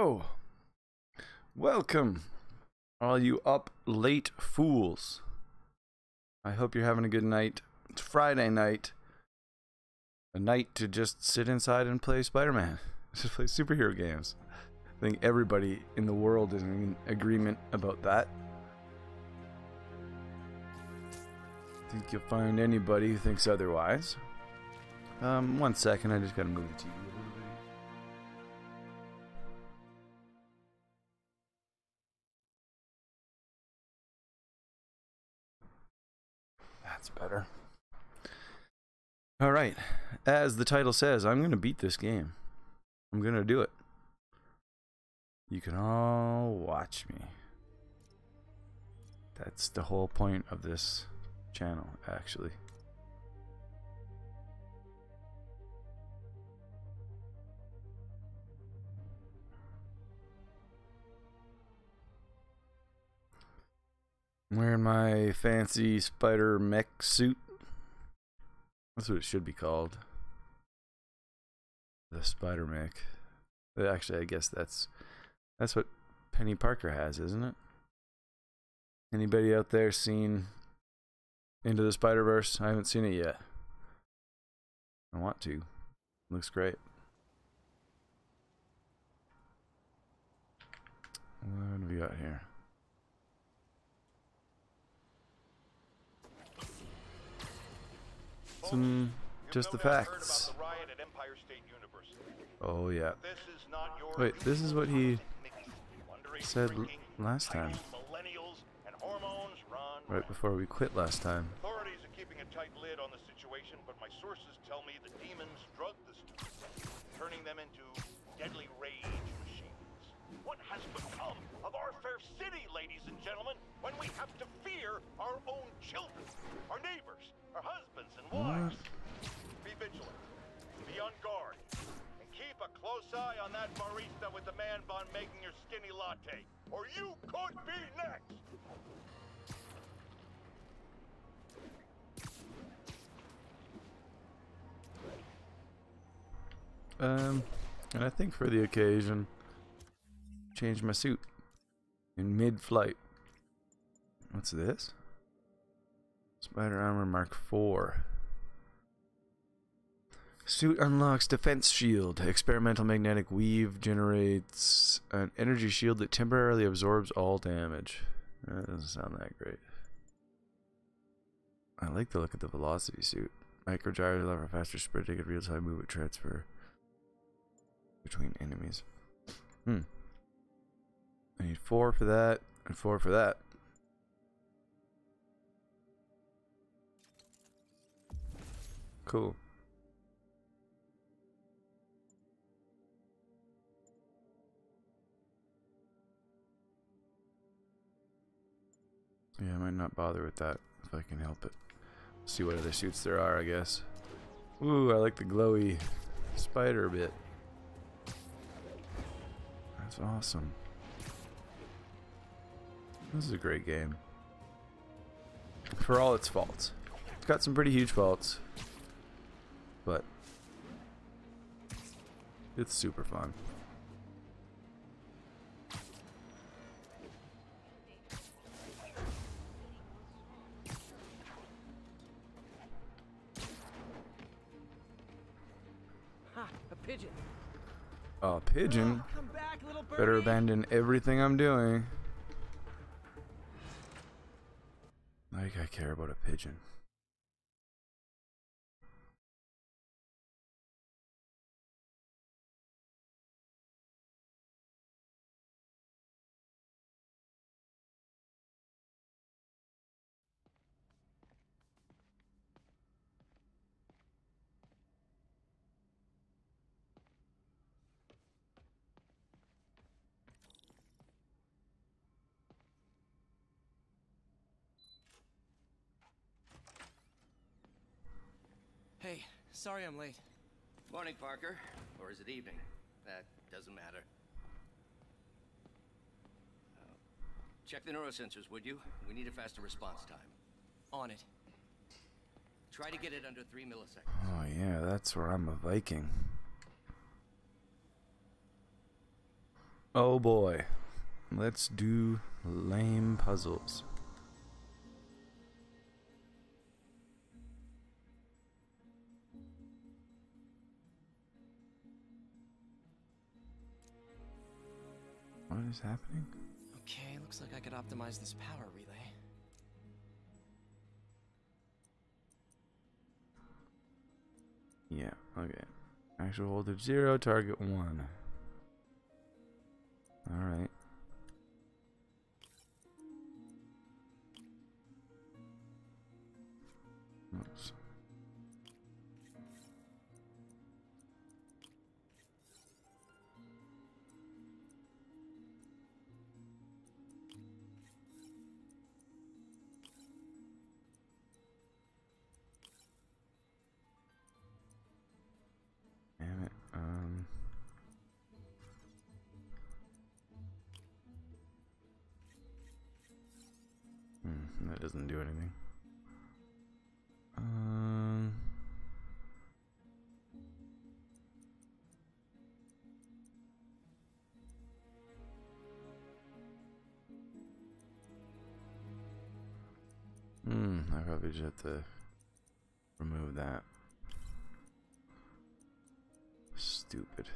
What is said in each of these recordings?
Hello! Welcome, all you up late fools. I hope you're having a good night. It's Friday night. A night to just sit inside and play Spider-Man. Just play superhero games. I think everybody in the world is in agreement about that. I think you'll find anybody who thinks otherwise. 1 second, I just gotta move the TV a little bit. That's better. Alright, as the title says, I'm gonna beat this game. I'm gonna do it. You can all watch me. That's the whole point of this channel, actually. I'm wearing my fancy spider mech suit. That's what it should be called. The spider mech. Actually, I guess that's what Penny Parker has, isn't it? Anybody out there seen Into the Spider-Verse? I haven't seen it yet. I want to. Looks great. What have we got here? Just the facts. Oh yeah. Wait, this is what he said last time. Right before we quit last time. Authorities are keeping a tight lid on the situation, but my sources tell me the demons drug the students, turning them into deadly rage machines. What has become of our fair city, ladies and gentlemen, when we have to fear our own children, our neighbors, our husbands and wives? Be vigilant, be on guard, and keep a close eye on that barista with the man bun making your skinny latte, or you could be next! And I think for the occasion, change my suit in mid-flight. What's this? Spider Armor Mark IV. Suit unlocks defense shield. Experimental magnetic weave generates an energy shield that temporarily absorbs all damage. That doesn't sound that great. I like the look of the velocity suit. Micro gyros allow for faster sprinting and real-time movement transfer between enemies. I need 4 for that and 4 for that. Cool. Yeah, I might not bother with that if I can help it. See what other suits there are, I guess. Ooh, I like the glowy spider bit. That's awesome. This is a great game. For all its faults. It's got some pretty huge faults. But it's super fun. Ha, a pigeon. A pigeon? Oh, come back, little birdie. Better abandon everything I'm doing. Like I care about a pigeon. Hey, sorry I'm late. Morning, Parker. Or is it evening? That doesn't matter. Check the neurosensors, would you? We need a faster response time. On it. Try to get it under 3 milliseconds. Oh yeah, that's where I'm a Viking. Oh boy. Let's do lame puzzles. What is happening? Okay, looks like I could optimize this power relay. Yeah, okay. Actual voltage 0, target 1. Alright. Oops. Damn it. That doesn't do anything. I probably just have to remove that. Stupid.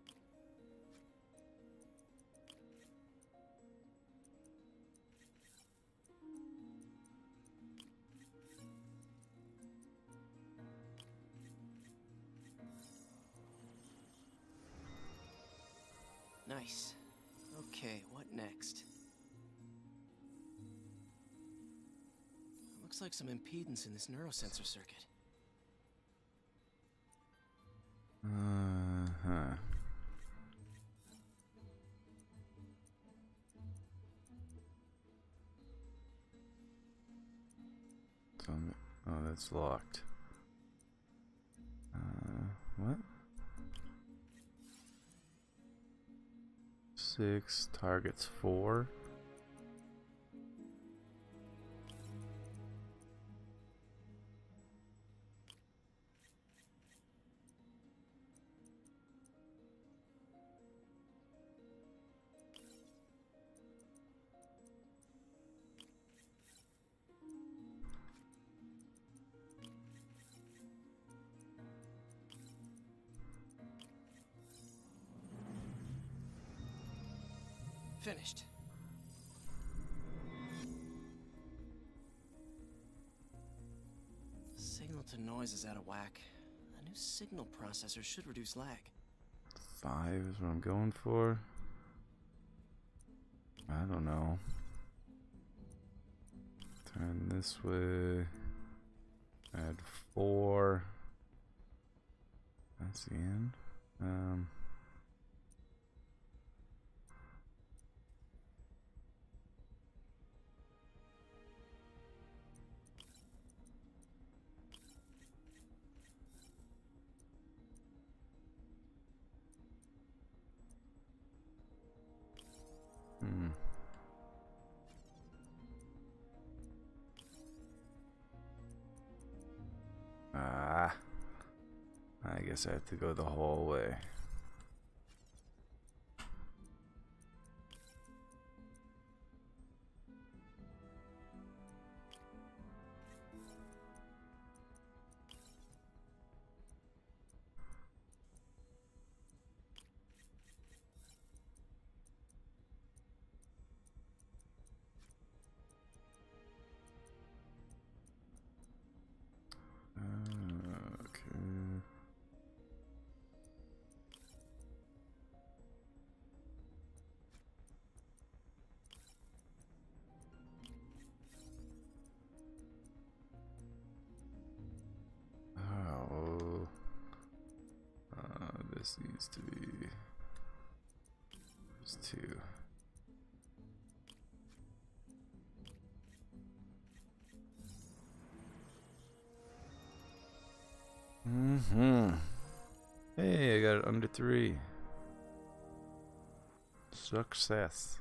Nice. Okay, what next? Looks like some impedance in this neurosensor circuit. Uh-huh. Oh, that's locked. What? 6, targets 4. Finished. Signal to noise is out of whack. A new signal processor should reduce lag. 5 is what I'm going for. I don't know. Turn this way. Add 4. That's the end. I guess I have to go the whole way. Okay. Oh, this needs to be. There's 2. Hey, I got it under 3. Success.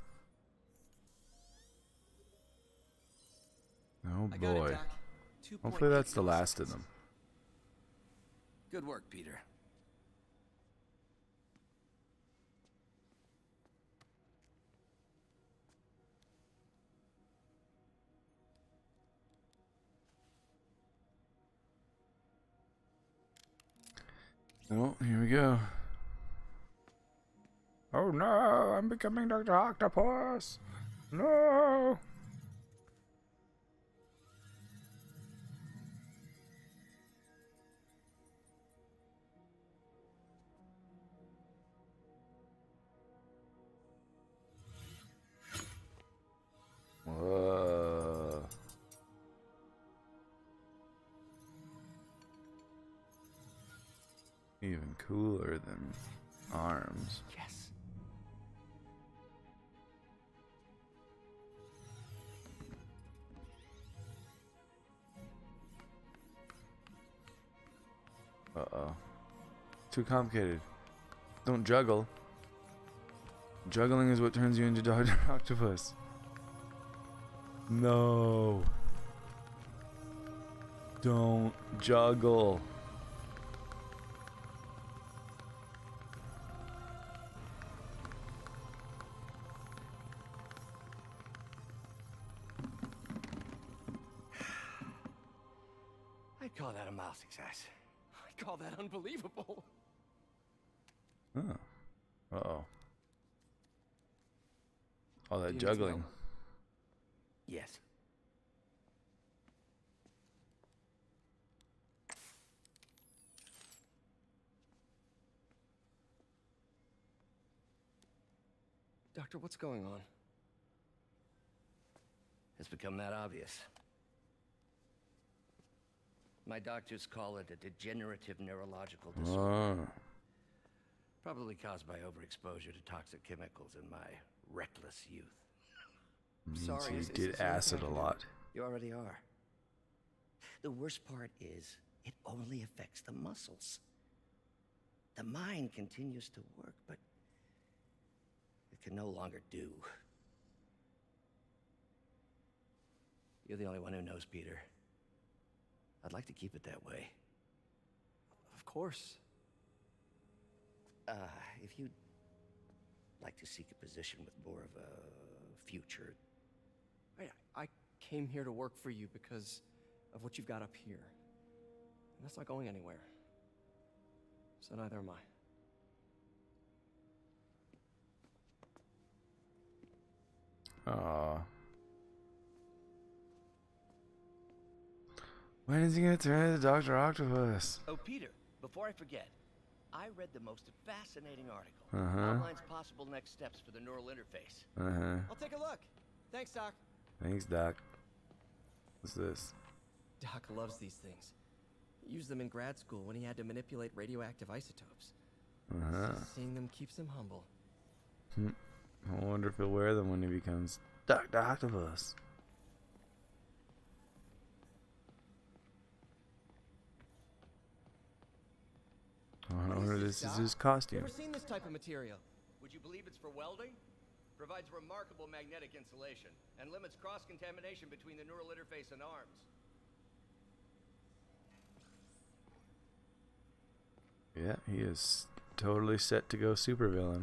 Oh I got it, boy. Doc. Hopefully that's the 2.8 last of milliseconds. them. Good work, Peter. Oh, here we go. Oh no, I'm becoming Dr. Octopus. No. Whoa. Even cooler than arms. Yes. Uh-oh. Too complicated. Don't juggle. Juggling is what turns you into Dr. Octopus. No. Don't juggle. I'd call that a mild success. I call that unbelievable. Oh. Uh-oh. All that Do you need juggling. some help? Yes. Doctor, what's going on? It's become that obvious. My doctors call it a degenerative neurological disorder. Oh. Probably caused by overexposure to toxic chemicals in my reckless youth. Sorry, So you is did there anything I acid a can do? lot. You already are. The worst part is, it only affects the muscles. The mind continues to work, but it can no longer do. You're the only one who knows, Peter. I'd like to keep it that way. Of course. If you'd like to seek a position with more of a future. I came here to work for you because of what you've got up here. And that's not going anywhere. So neither am I. Aw. When is he gonna turn into Dr. Octopus? Oh, Peter, before I forget, I read the most fascinating article. Uh-huh. Outlines possible next steps for the neural interface. Uh-huh. I'll take a look. Thanks, Doc. Thanks, Doc. What's this? Doc loves these things. He used them in grad school when he had to manipulate radioactive isotopes. Uh-huh. Seeing them keeps him humble. I wonder if he'll wear them when he becomes Dr. Octopus. I wonder if this is his costume. Never seen this type of material. Would you believe it's for welding? Provides remarkable magnetic insulation and limits cross-contamination between the neural interface and arms. Yeah, he is totally set to go supervillain.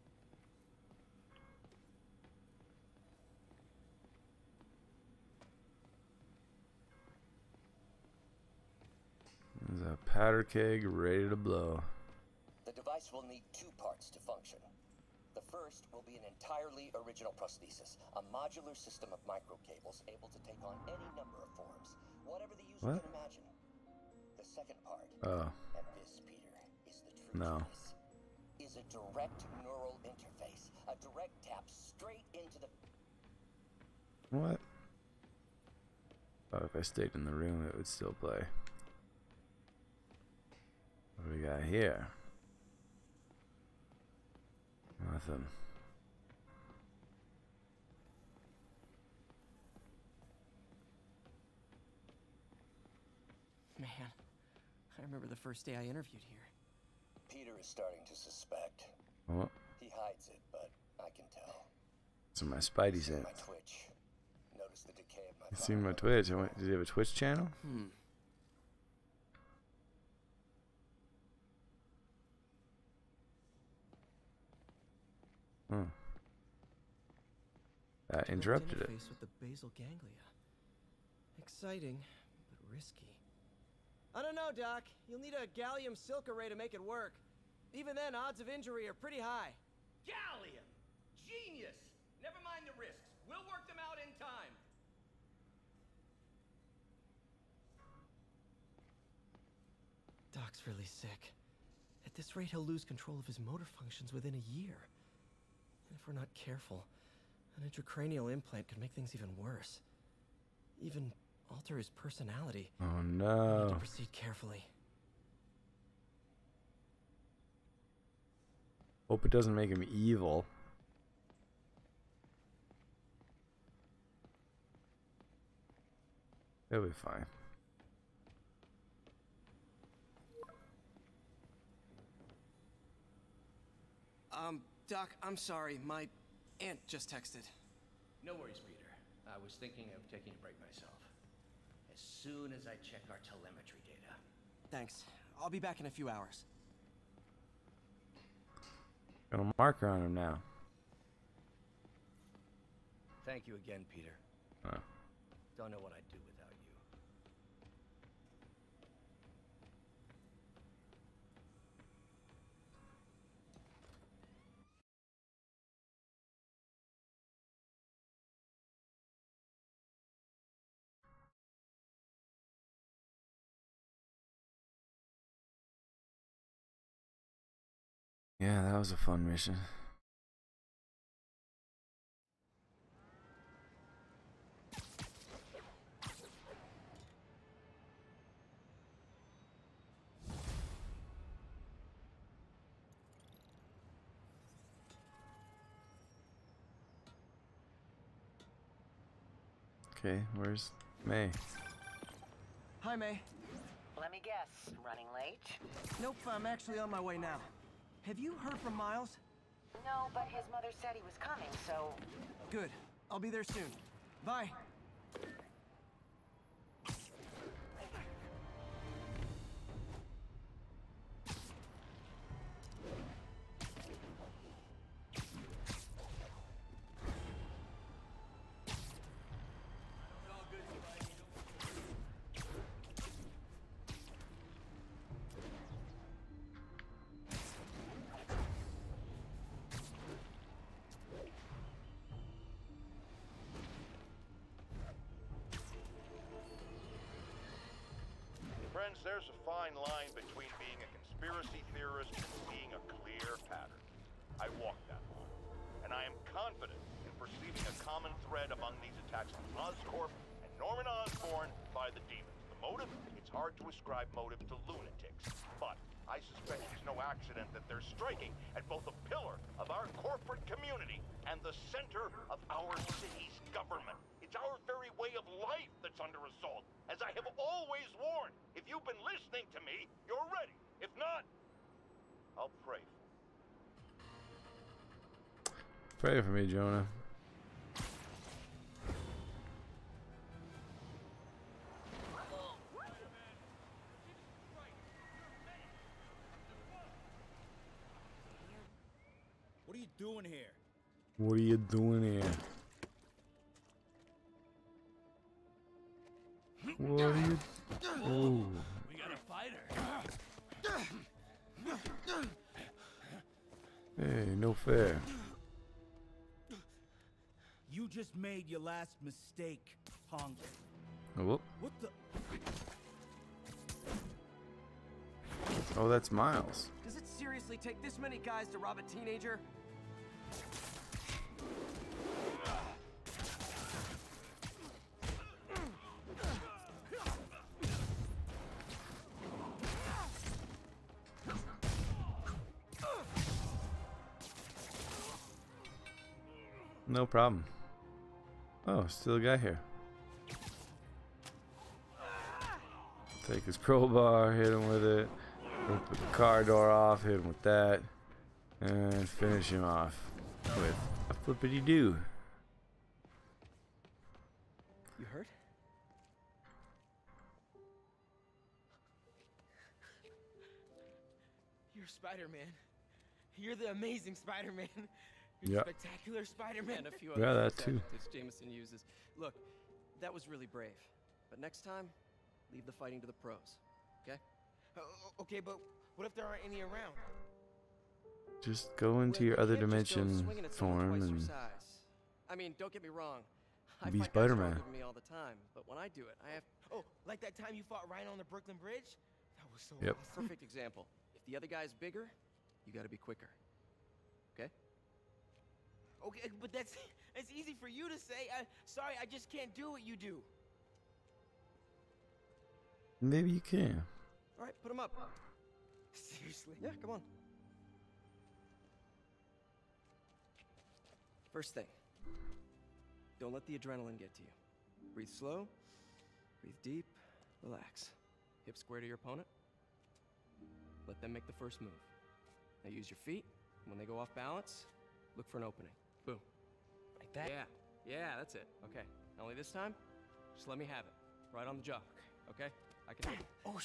There's a powder keg ready to blow. The device will need two parts to function. The first will be an entirely original prosthesis, a modular system of microcables able to take on any number of forms, whatever the user What? can imagine. The second part, Oh, and this, Peter, is the truth No. of this, is a direct neural interface, a direct tap straight into the... what? Oh, if I stayed in the room, it would still play. What do we got here? Nothing. Man, I remember the first day I interviewed here. Peter is starting to suspect. Oh, He hides it, but I can tell. it's in my Spidey See sense. my twitch. Notice the decay of my You seen my body. Twitch? Does he have a Twitch channel? Hmm. That Direct interrupted it. interface with the basal ganglia. Exciting, but risky. I don't know, Doc. You'll need a gallium silk array to make it work. Even then, odds of injury are pretty high. Gallium! Genius! Never mind the risks. We'll work them out in time. Doc's really sick. At this rate, he'll lose control of his motor functions within a year. And if we're not careful, an intracranial implant could make things even worse. Even alter his personality. Oh We need no. to proceed carefully. Hope it doesn't make him evil. He'll be fine. Doc, I'm sorry. My aunt just texted. No worries, Peter. I was thinking of taking a break myself. As soon as I check our telemetry data. Thanks. I'll be back in a few hours. Got a marker on him now. Thank you again, Peter. Oh. Don't know what I'd do without you. Yeah, that was a fun mission. Okay, where's May? Hi, May. Let me guess, running late? Nope, I'm actually on my way now. Have you heard from Miles? No, but his mother said he was coming, so... Good. I'll be there soon. Bye. Friends, there's a fine line between being a conspiracy theorist and seeing a clear pattern. I walk that line, and I am confident in perceiving a common thread among these attacks on Oscorp and Norman Osborn by the demons. The motive? It's hard to ascribe motive to lunatics, but I suspect it's no accident that they're striking at both a pillar of our corporate community and the center of our city's government. It's our very way of life that's under assault. As I have always warned, if you've been listening to me, you're ready. If not, I'll pray for you. Pray for me, Jonah. What are you doing here? What are you doing here? What are you... Oh. We got a fighter. Hey, no fair. You just made your last mistake, punk. Oh, whoop. What the? Oh, that's Miles. Does it seriously take this many guys to rob a teenager? No problem. Oh, still a guy here. Take his crowbar, hit him with it. Rip the car door off, hit him with that. And finish him off with a flippity-doo. You hurt? You're Spider-Man. You're the amazing Spider-Man. You're the spectacular Spider-Man. A few Yeah, other that too. adjectives Jameson uses. Look, that was really brave. But next time, leave the fighting to the pros. okay? Okay, but what if there aren't any around? Just go into Well, your you other can't just go dimension swinging at someone form twice your and size. I mean, don't get me wrong. I be fight guys Spider-Man. stronger than me all the time, but when I do it, I have. Oh, like that time you fought Rhino on the Brooklyn Bridge? That was so Yep. awesome. Perfect example. If the other guy's bigger, you gotta be quicker. Okay? Okay, but that's easy for you to say. Sorry, I just can't do what you do. maybe you can. All right, put him up. Seriously? Yeah, come on. First thing, don't let the adrenaline get to you. Breathe slow, breathe deep, relax. Hip square to your opponent. Let them make the first move. Now use your feet. When they go off balance, look for an opening. Boom. Like that? Yeah, that's it. Okay. Now only this time, just let me have it. Right on the jaw. Okay? I can do it. Oh,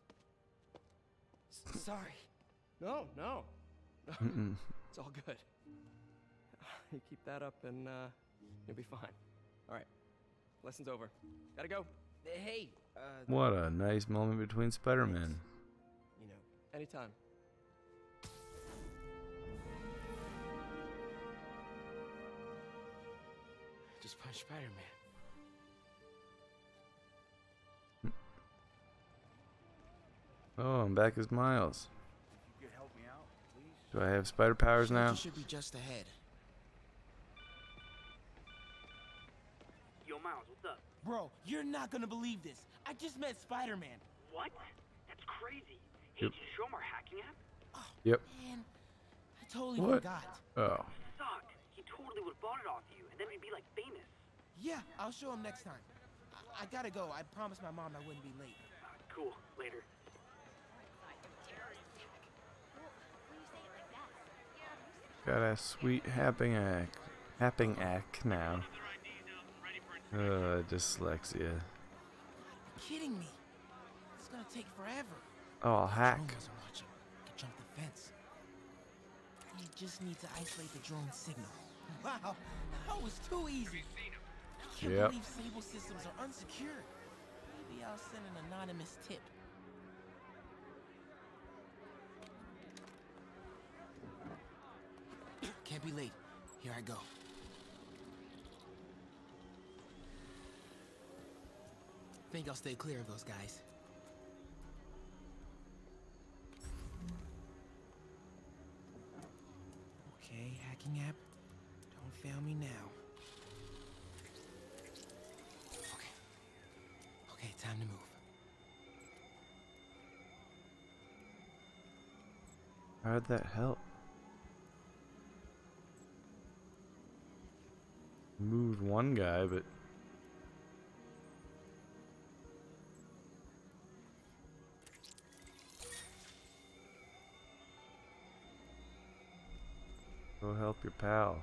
sorry. No. Mm-mm. It's all good. You keep that up and you'll be fine. All right. Lesson's over. Gotta go. Hey, What a nice moment between Spider-Man. you know, Anytime. just punch Spider-Man. Oh, I'm back as Miles. You could help me out, please? Do I have spider powers now? You should be just ahead. Yo, Miles, what's up? Bro, you're not gonna believe this. I just met Spider-Man. What? That's crazy. Hey, Yep. did you show him our hacking app? Yep. Man, I totally What? forgot. Oh. Sucked. He totally would have bought it off you, and then we'd be like famous. Yeah, I'll show him next time. I gotta go. I promised my mom I wouldn't be late. Cool. Later. Got a sweet happing act now. Dyslexia. You're kidding me. It's gonna take forever. Oh, hack. Drones are watching. Could jump the fence. You just need to isolate the drone signal. Wow, that was too easy. I can't Yep. believe Sable systems are unsecured. Maybe I'll send an anonymous tip. Can't be late. Here I go. Think I'll stay clear of those guys. Okay, hacking app. Don't fail me now. Okay. Okay, time to move. How'd that help? Moved one guy, but go help your pal.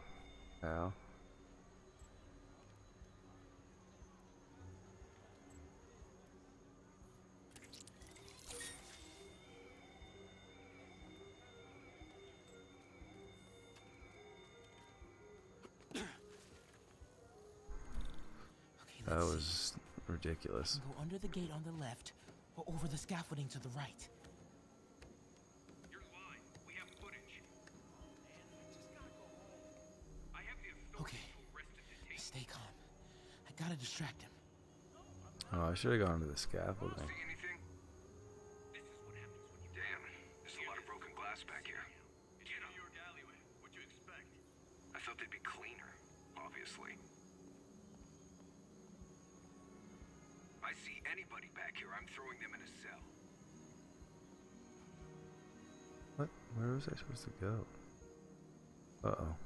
Okay, That let's see. was ridiculous. Go under the gate on the left, or over the scaffolding to the right. You're lying. We have footage. Man, I just gotta go home. I have the authority Okay. to arrest and detain. Stay calm. I gotta distract him. Oh, I should have gone to the scaffolding. See anything? This is what happens when you Damn, there's a lot of broken glass back here. It's a New York alleyway. What'd you expect? I thought they'd be cleaner, obviously. I see anybody back here, I'm throwing them in a cell. What? Where was I supposed to go? Uh-oh.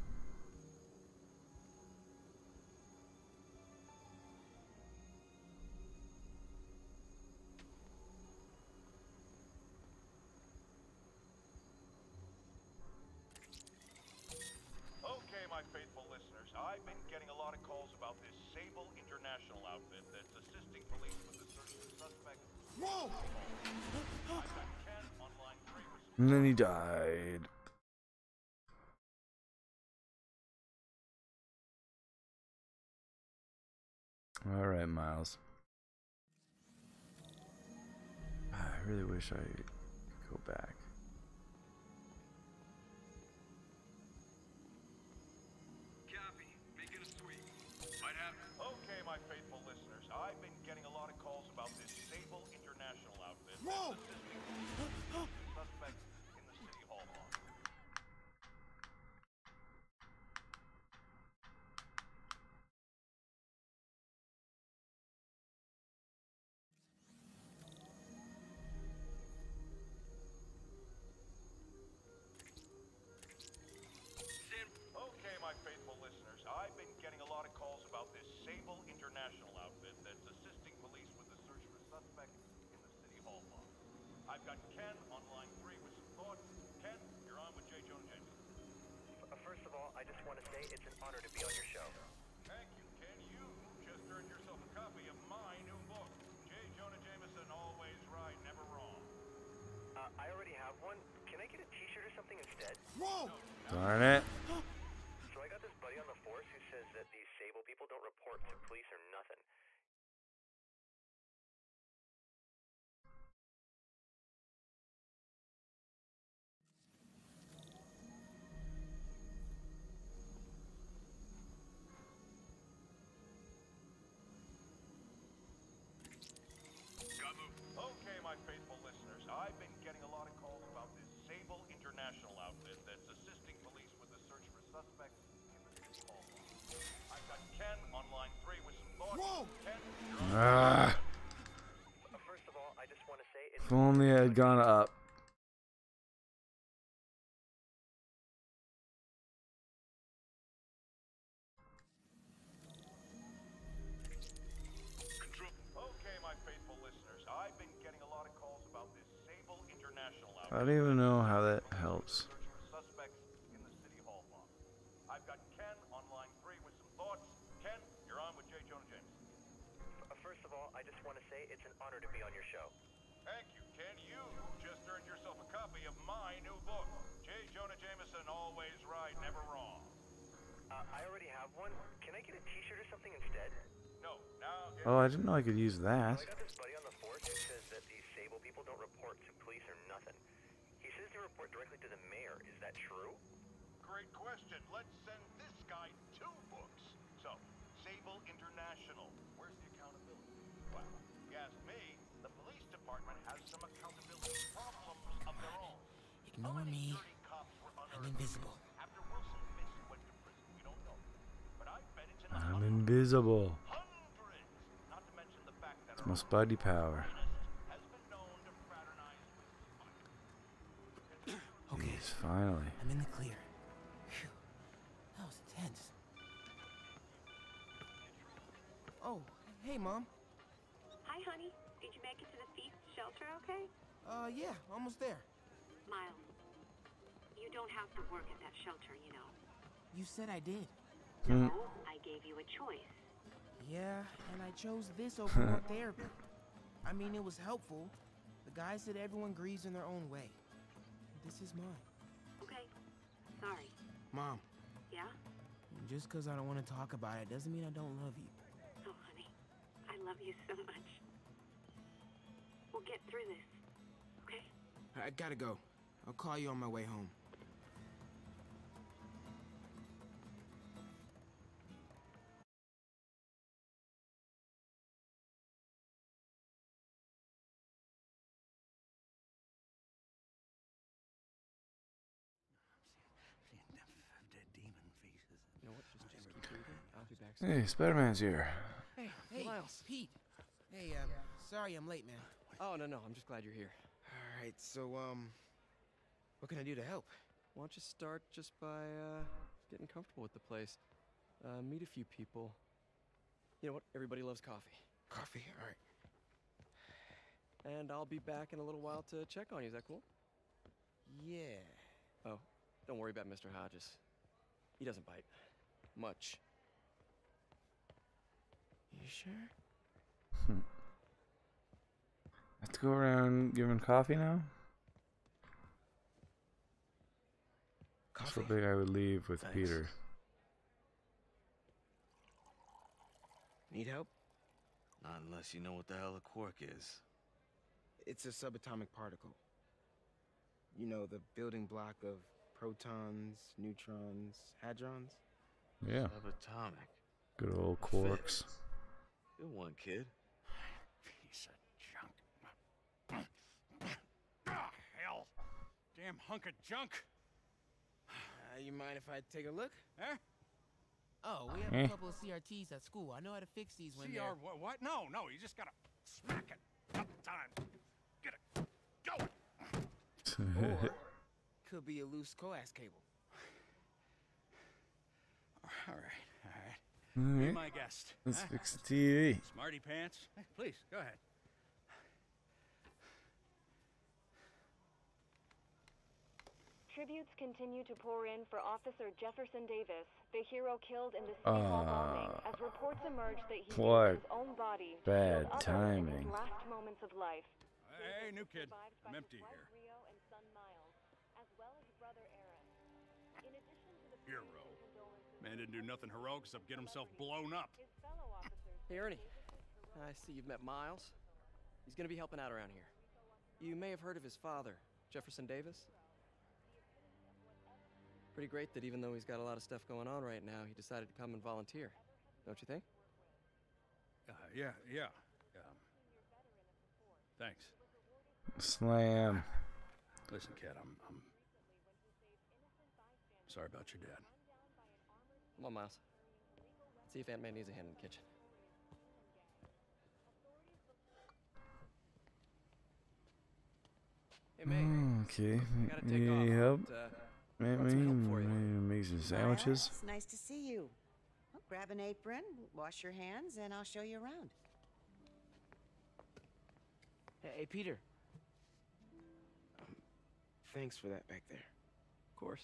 Okay, my faithful listeners, I've been getting a lot of calls about this Sable International outfit that's assisting police with the search for suspect. Whoa! I've got 10 online traders. And then he died. All right, Miles. I really wish I could go back. Copy. Making a sweep. Might happen. Okay, my faithful listeners, I've been getting a lot of calls about this Sable International outfit. Whoa! Suspect in the City Hall block. Okay, my faithful listeners, I've been getting a lot of calls about this Sable International outfit that's assisting police with the search for suspect in the City Hall block. I've got Ken on line 3 with some thoughts. Ken, you're on with J. Jonah Jameson. First of all, I just want to say it's an honor to be on your show. Thank you, Ken. You just earned yourself a copy of my new book, J. Jonah Jameson, Always Right, Never Wrong. I already have one. Can I get a t-shirt or something instead? Whoa! Darn it. So I got this buddy on the force who says that these Sable people don't report to police or nothing. Got moved. Okay, my faithful listeners, I've been getting a lot of calls about this Sable International outfit that's assisting police with the search for suspects in the City Hall block. I've got Ken on line 3 with some thoughts. Whoa! Ken, you're on. First of all, I just want to say it's If only I had gone up. Control. Okay, my faithful listeners, I've been getting a lot of calls about this Sable International outfit. I don't even know how that helps. Search for suspects in the City Hall block. I've got Ken on line 3 with some thoughts. Ken, you're on with J. Jonah Jameson. First of all, I just want to say it's an honor to be on your show. Thank you, Ken. You just earned yourself a copy of my new book, J. Jonah Jameson, Always Right, Never Wrong. I already have one. Can I get a t-shirt or something instead? No, now get Oh, I didn't know I could use that. So I got this buddy on the force who says that these Sable people don't report to police or nothing. He says they report directly to the mayor. Is that true? great question. Let's send this guy 2 books. So, Sable International. Where's the accountability? Well, if you ask me, the police department has some accountability problems of their own. How Ignore many me. dirty cops were I'm unearthed invisible. after Wilson Fisk went to prison? We don't know. But I bet it's in the I'm hundreds. invisible. Hundreds! Not to mention the fact that It's my Spidey power. has been known to fraternize with spies. Okay, Yes, finally. I'm in the clear. Phew. That was intense. Oh, hey, Mom. Hi, honey. Did you make it to the Feast shelter okay? Yeah, almost there. Miles, you don't have to work at that shelter, you know. You said I did. No, I gave you a choice. Yeah, and I chose this over more therapy. I mean, it was helpful. The guy said everyone grieves in their own way. This is mine. Okay. Sorry. Mom, Yeah? just because I don't want to talk about it doesn't mean I don't love you. Oh, honey. I love you so much. We'll get through this. Okay? I gotta go. I'll call you on my way home. You know what? Just keep breathing. I'll be back Hey, Spider-Man's here. Hey, Miles. Pete. Hey, sorry I'm late, man. Oh, no, I'm just glad you're here. All right, so, what can I do to help? Why don't you start just by, getting comfortable with the place? Meet a few people. You know what? Everybody loves coffee. Coffee, all right. And I'll be back in a little while to check on you. Is that cool? Yeah. Oh, don't worry about Mr. Hodges. He doesn't bite. Much. You sure? Have to go around giving coffee now? I Coffee? still think I would leave with Thanks. Peter. Need help? Not unless you know what the hell a quark is. It's a subatomic particle. You know, the building block of protons, neutrons, hadrons. Yeah. Subatomic. Good old quarks. Good one, kid. Piece of junk. Ah, hell. Damn hunk of junk. You mind if I take a look? Huh? Oh, we have a couple of CRTs at school. I know how to fix these when they're... What? No, you just gotta smack it. Couple times. Get it. Go. Or could be a loose coax cable. All right. Be my guest. Let's fix the TV. Smarty pants. Please, go ahead. Tributes continue to pour in for Officer Jefferson Davis, the hero killed in the City Hall bombing, as reports emerge that he used his own body to bad shield others in timing. his last moments of life. Hey, new kid. I'm empty here. Rio and son Miles, as well as brother Aaron. In addition to the Hero. Man didn't do nothing heroic except get himself blown up. his fellow officers, Hey, Ernie. I see you've met Miles. He's gonna be helping out around here. You may have heard of his father, Jefferson Davis. Pretty great that even though he's got a lot of stuff going on right now, he decided to come and volunteer. Don't you think? Yeah. Thanks. Slam. Listen, kid, I'm sorry about your dad. Come on, Miles. See if Aunt May needs a hand in the kitchen. Hey, May. Okay. I gotta take Need off. any help? But, brought some help for you. Make some sandwiches. Miles, nice to see you. Well, grab an apron, wash your hands, and I'll show you around. Hey, Peter. Thanks for that back there. Of course.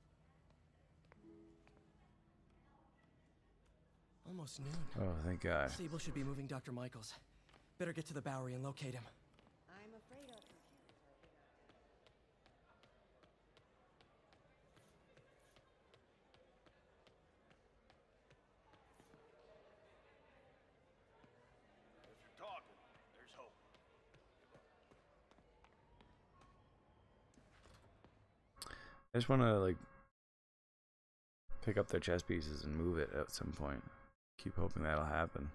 Almost noon. Oh, thank God. Sable should be moving Dr. Michaels. Better get to the Bowery and locate him. I'm afraid our computers If you're talking, there's hope. I just want to like pick up their chess pieces and move it at some point. Keep hoping that'll happen.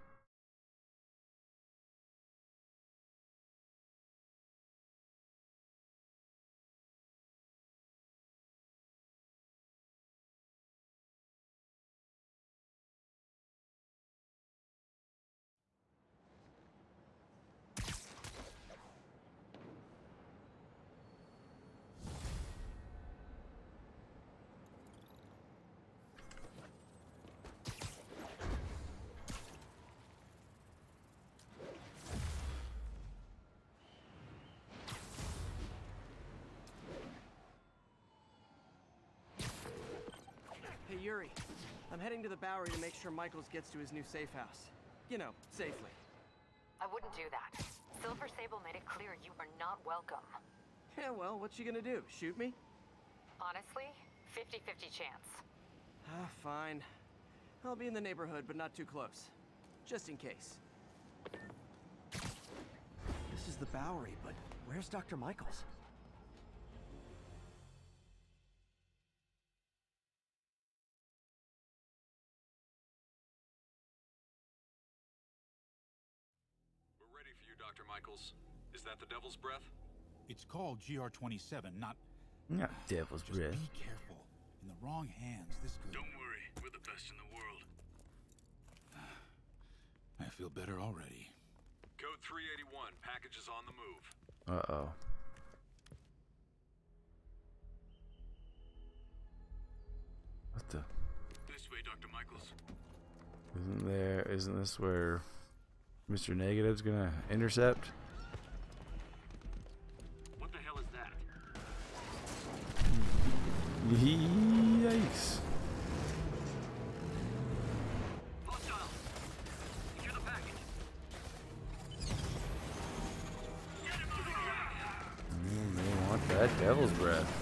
Hey, Yuri. I'm heading to the Bowery to make sure Michaels gets to his new safe house. You know, safely. I wouldn't do that. Silver Sable made it clear you are not welcome. Yeah, well, what's she gonna do? Shoot me? Honestly, 50-50 chance. Ah, fine. I'll be in the neighborhood, but not too close. Just in case. This is the Bowery, but where's Dr. Michaels? We're ready for you, Dr. Michaels. Is that the Devil's Breath? It's called GR-27, not... Not Devil's Just Breath. be careful. In the wrong hands, this could... Don't worry, we're the best in the world. I feel better already. Code 381, package is on the move. Uh-oh. What the? This way, Dr. Michaels. Isn't this where Mr. Negative's gonna intercept? What the hell is that? Yikes. Hostile! Secure the package. They want that Devil's Breath.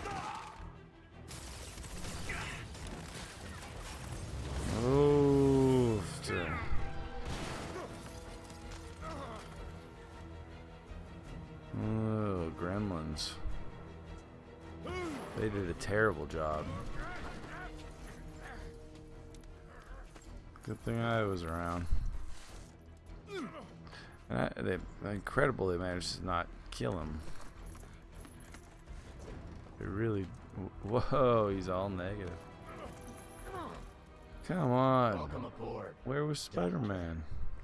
Oh. drones. They did a terrible job. Good thing I was around. And incredible they managed to not kill him. They really... Whoa, he's all negative. Come on. Welcome aboard. Where was Spider-Man?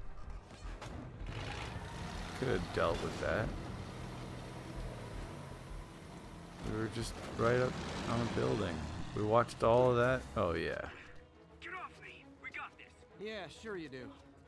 Could have dealt with that. We were just right up on a building. We watched all of that. Oh yeah. Get off me! We got this! Yeah, sure you do.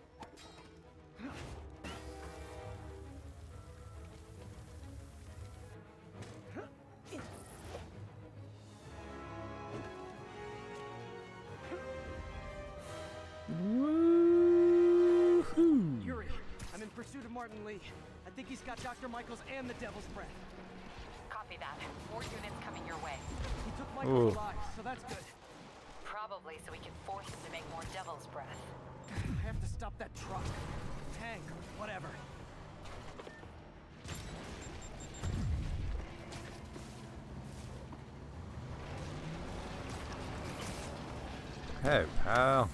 Woohoo! Yuri, I'm in pursuit of Martin Lee. I think he's got Dr. Michaels and the Devil's Breath. Copy that. More units coming your way. He took Michaels alive, so that's good. Probably so we can force him to make more Devil's Breath. I have to stop that truck. Tank, whatever. Hey, pal.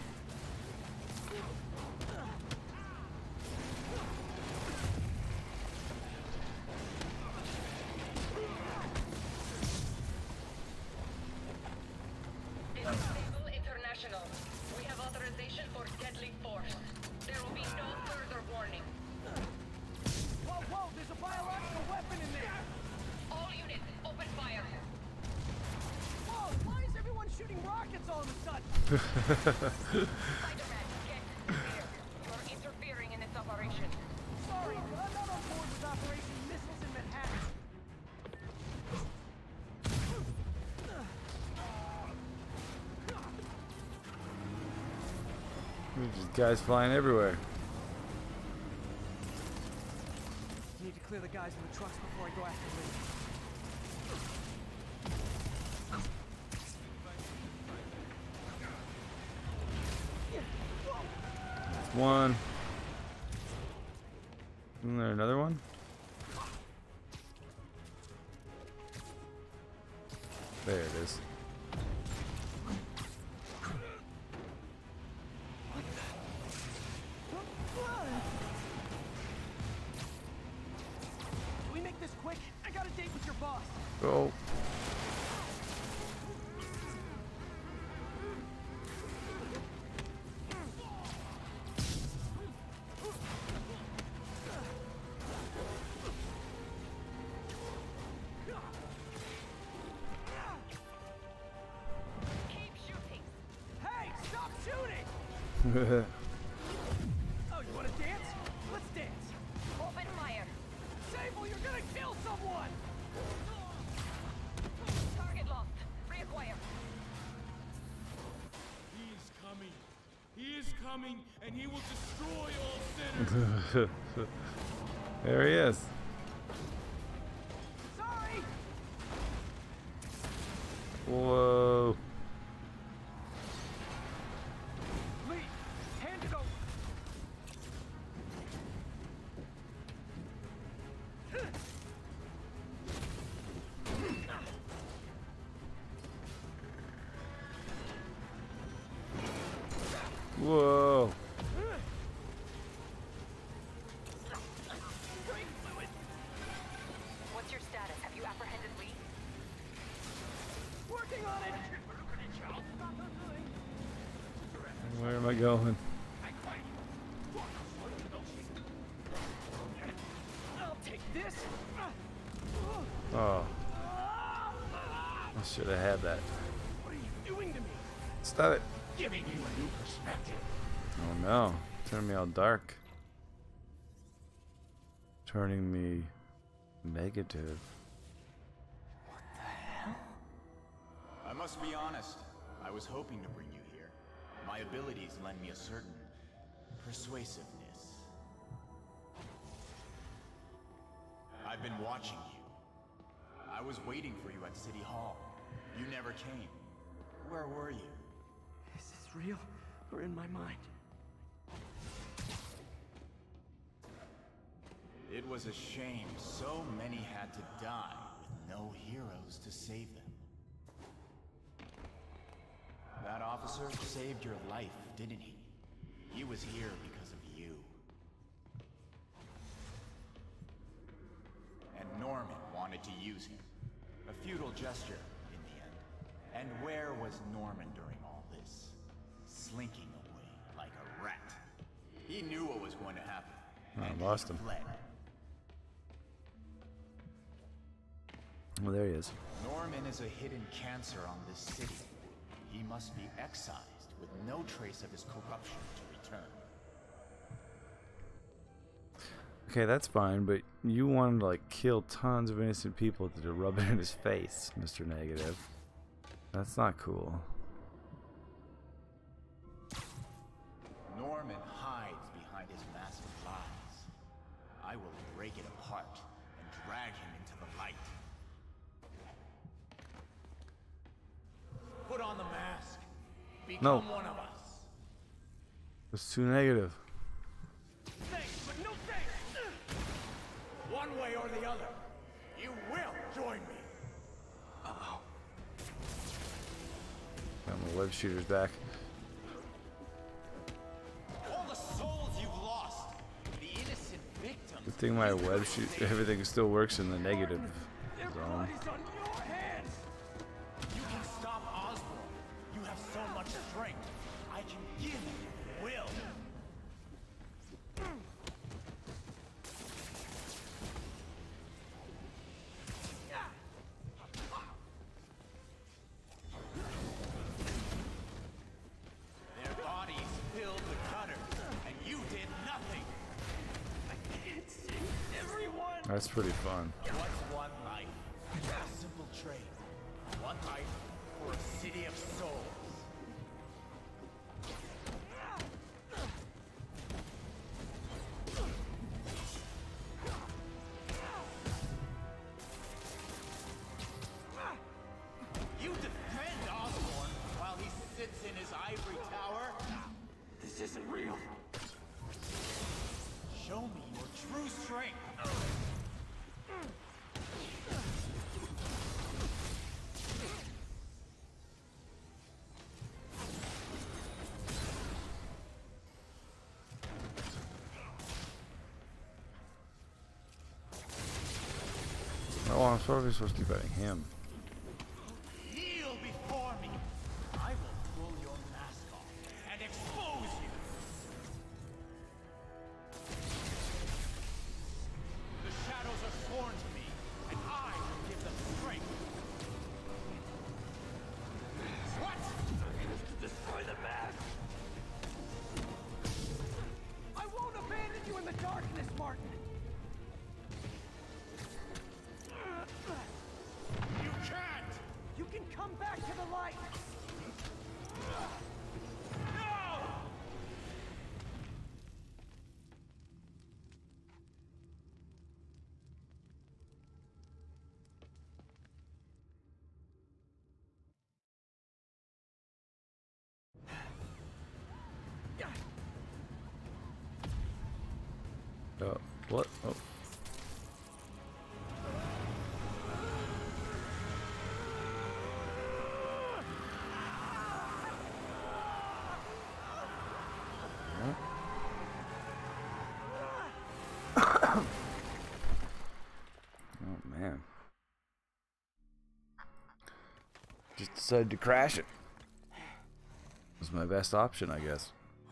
International. We have authorization for deadly force. There will be no further warning. Whoa, whoa, there's a biological weapon in there! All units, open fire. Whoa, why is everyone shooting rockets all of a sudden? Spider-Man, get here. You're interfering in this operation. Sorry, but I'm not on board with Operation Missiles in Manhattan. There's just guys flying everywhere. Need to clear the guys in the trucks before I go after Lee. That's one. Isn't there another one? There it is. Can we make this quick? I got a date with your boss. Go. Keep shooting. Hey, stop shooting! Oh, you want to dance? Let's dance. Open fire. Sable, you're gonna kill someone! Target lost. Reacquire. He is coming. He is coming, and he will destroy all sinners. There he is. Sorry! Whoa. Lee, hand it over. Whoa. What's your status? Have you apprehended Lee? Working on it! Where am I going? I'll take this! Oh. I should have had that. What are you doing to me? Stop it. Giving you a new perspective. Oh no. Turning me all dark. Turning me negative. I must be honest. I was hoping to bring you here. My abilities lend me a certain persuasiveness. I've been watching you. I was waiting for you at City Hall. You never came. Where were you? Is this real or in my mind? It was a shame so many had to die with no heroes to save them. That officer saved your life, didn't he? He was here because of you. And Norman wanted to use him. A futile gesture, in the end. And where was Norman during all this? Slinking away like a rat. He knew what was going to happen. I lost him. Fled. Well, there he is. Norman is a hidden cancer on this city. He must be excised with no trace of his corruption to return. Okay, that's fine, but you wanted to like kill tons of innocent people to rub it in his face, Mr. Negative. That's not cool. Norman hides behind his mask of lies. I will break it apart and drag him into the light. Put on the mask. Become one of us. It's too negative. Thanks, but no thanks. One way or the other, you will join me. Uh-oh. Got my web shooters back. All the souls you've lost, the innocent victims. Good thing my web shoot everything still works in the negative zone. You can stop Osborn. You have so much strength. I can give you will. Their bodies filled the gutter, and you did nothing. I can't see everyone. That's pretty fun. What's one life? A simple trade. One life for a city of souls. You defend Osborn while he sits in his ivory tower? This isn't real. Show me your true strength. Oh, I'm supposed to be fighting him. Kneel before me. I will pull your mask off and expose you. The shadows are sworn to me, and I will give them strength. What? To destroy the mask. I won't abandon you in the darkness, Martin. You can't! You can come back to the light! No! Oh, what? Oh. Oh man. Just decided to crash it. Was my best option, I guess.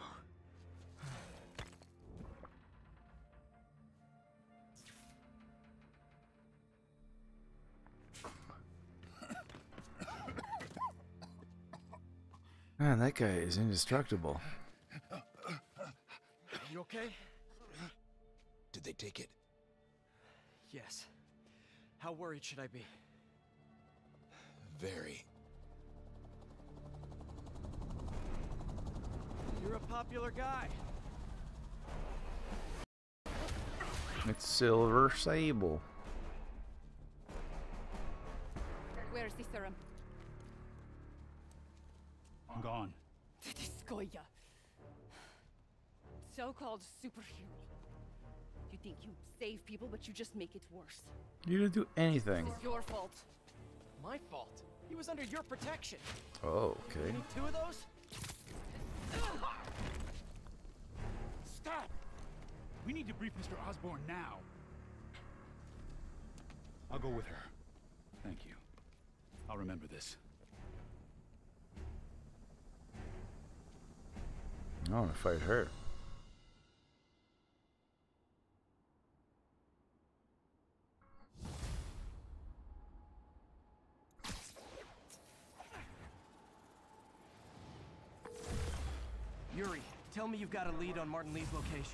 Man, that guy is indestructible. You okay? Did they take it? Yes. How worried should I be? Very. You're a popular guy. It's Silver Sable. Where's the serum? I'm gone. This Goya. So-called superhero. You think you save people, but you just make it worse. You didn't do anything. It's your fault. My fault. He was under your protection. Oh, okay. You need 2 of those? Stop! We need to brief Mr. Osborn now. I'll go with her. Thank you. I'll remember this. I want to fight her. Yuri, tell me you've got a lead on Martin Lee's location.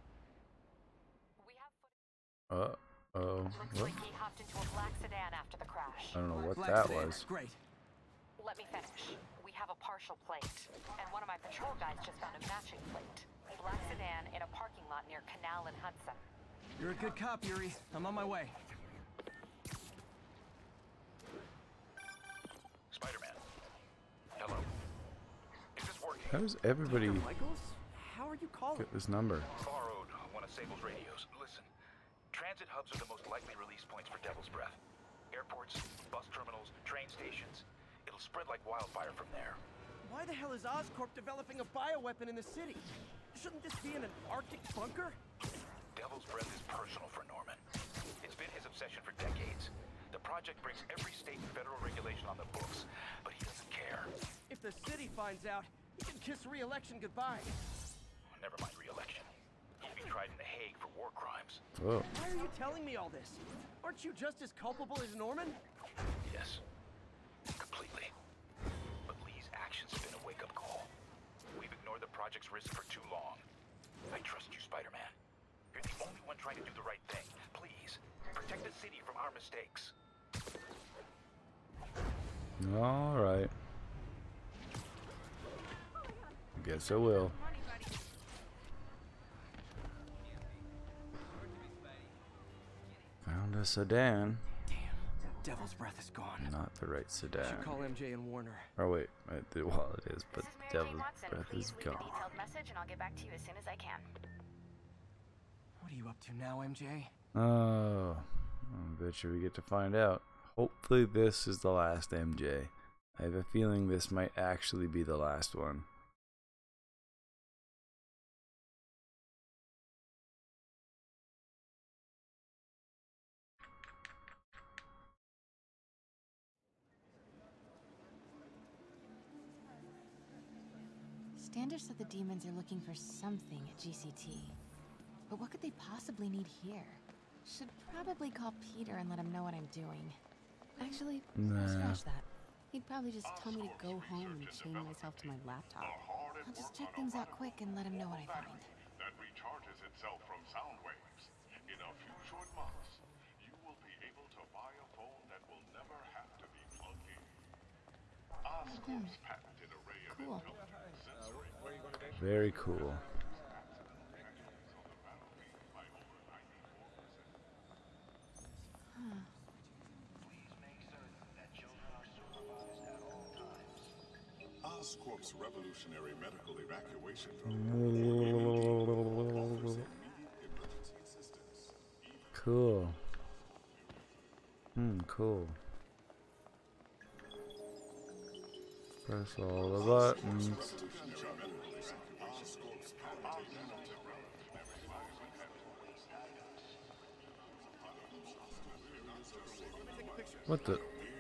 Uh-oh. Looks like he hopped into a black sedan after the crash. I don't know what Black that sedan. was. Great. Let me finish. We have a partial plate, and one of my patrol guys just found a matching plate. Black sedan in a parking lot near Canal and Hudson. You're a good cop, Yuri. I'm on my way. Spider-Man. Hello. Is this working? How does everybody Michaels? How are you calling? get this number? Borrowed one of Sable's radios. Listen, transit hubs are the most likely release points for Devil's Breath. Airports, bus terminals, train stations. It'll spread like wildfire from there. Why the hell is Oscorp developing a bioweapon in the city? Shouldn't this be in an Arctic bunker? Devil's Breath is personal for Norman. It's been his obsession for decades. The project brings every state and federal regulation on the books, but he doesn't care. If the city finds out, he can kiss re-election goodbye. Never mind re-election. He'd be tried in The Hague for war crimes. Whoa. Why are you telling me all this? Aren't you just as culpable as Norman? Yes. Completely. But Lee's actions have been a wake-up call. We've ignored the project's risk for too long. I trust you, Spider-Man. You're the only one trying to do the right thing. Please, protect the city from our mistakes. All right. Guess I will. Found a sedan. Devil's Breath is gone. Not the right sedan. Should call MJ and Warner. Oh wait, well it is, but Devil's Breath Please is leave a gone. detailed message, and I'll get back to you as soon as I can. What are you up to now, MJ? Oh, I bet you we get to find out. Hopefully this is the last MJ. I have a feeling this might actually be the last one. Standish said the demons are looking for something at GCT. But what could they possibly need here? Should probably call Peter and let him know what I'm doing. Actually, scratch that. He'd probably just tell me to go home and chain myself to my laptop. I'll just check things out quick and let him know what I find. That recharges itself from sound waves. In a few short months, you will be able to buy a phone that will never have to be plugged in. Oscorp's patented array of intelligent sensory. Very cool. Oscorp's revolutionary medical evacuation Cool. Cool. Press all the buttons. What the?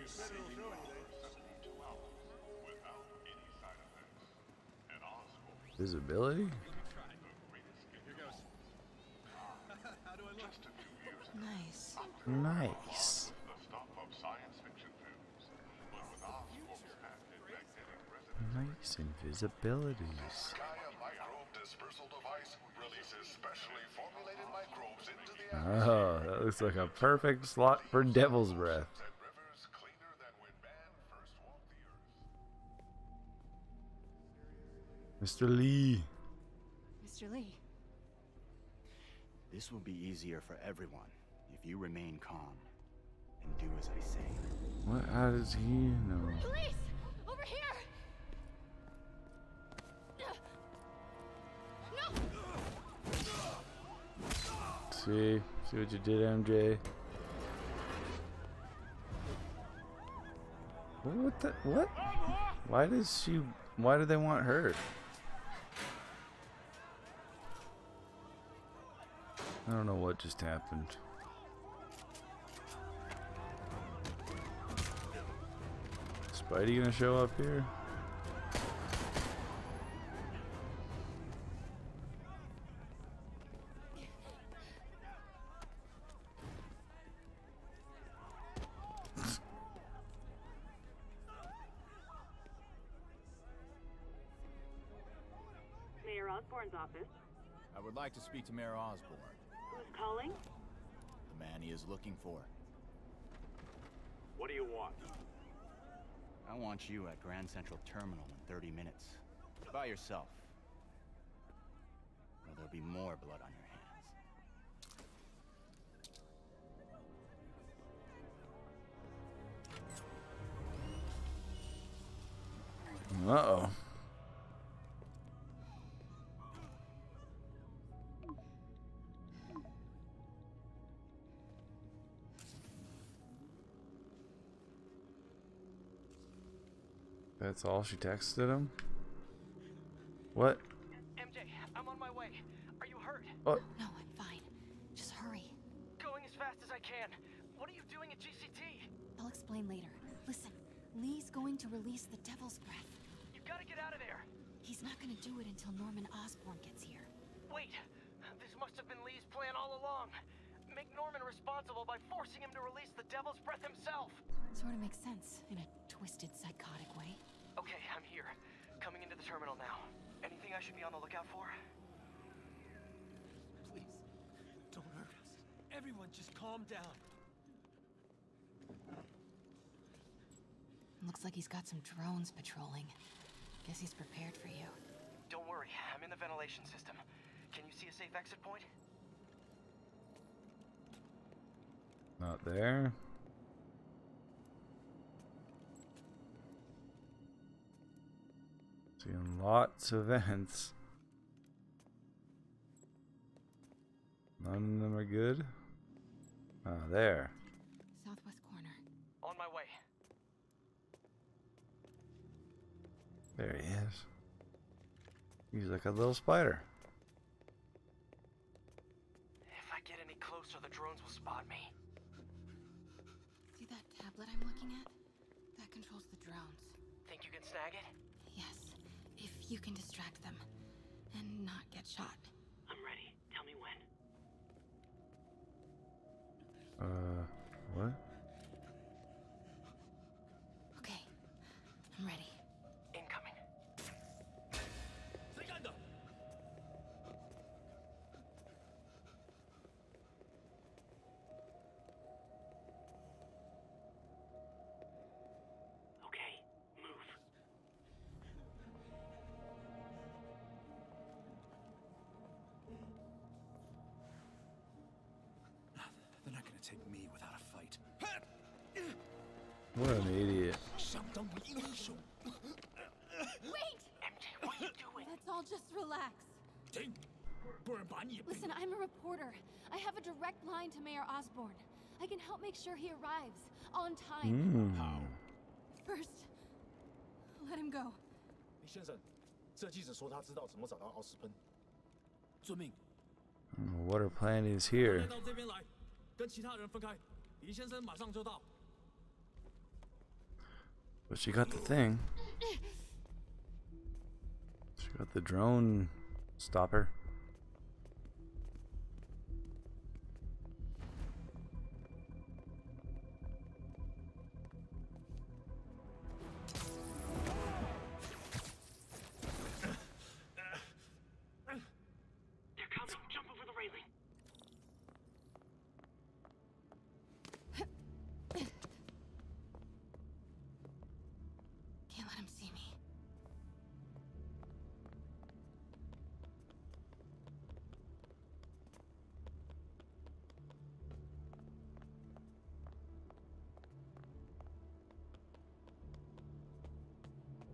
Visibility? Nice. Nice. Nice invisibilities. Oh, that looks like a perfect slot for Devil's Breath. Mr. Lee. Mr. Lee. This will be easier for everyone if you remain calm and do as I say. What? How does he know? Police! Over here! No! See what you did, MJ. What the what? Why do they want her? I don't know what just happened. Spidey gonna show up here? Mayor Osborne's office. I would like to speak to Mayor Osborne. Who's calling? The man he is looking for. What do you want? I want you at Grand Central Terminal in 30 minutes. By yourself. Or there'll be more blood on your hands. Uh-oh. That's all she texted him? What? MJ, I'm on my way. Are you hurt? What? No, I'm fine. Just hurry. Going as fast as I can. What are you doing at GCT? I'll explain later. Listen, Lee's going to release the Devil's Breath. You've got to get out of there. He's not going to do it until Norman Osborn gets here. Wait, this must have been Lee's plan all along. Make Norman responsible by forcing him to release the Devil's Breath himself. Sort of makes sense, in a twisted, psychotic way. Okay, I'm here. Coming into the terminal now. Anything I should be on the lookout for? Please, don't hurt us. Everyone just calm down. Looks like he's got some drones patrolling. Guess he's prepared for you. Don't worry, I'm in the ventilation system. Can you see a safe exit point? Not there. Seeing lots of vents. None of them are good. Ah, there. Southwest corner. On my way. There he is. He's like a little spider. If I get any closer, the drones will spot me. See that tablet I'm looking at? That controls the drones. Think you can snag it? Yes, if you can distract them and not get shot. I'm ready. Tell me when. What? Okay, I'm ready. Incoming. Okay, move. They're not gonna take me without a fight. What an idiot. Wait! MJ, what are you doing? Let's all just relax. Listen, I'm a reporter. I have a direct line to Mayor Osborn. I can help make sure he arrives on time. How? First, let him go. 先生，这记者说他知道怎么找到奥斯喷。遵命。 What her plan is here. 到这边来，跟其他人分开。李先生马上就到。 But she got the thing. She got the drone stopper. They're coming. Jump over the railing. Can't let him see me.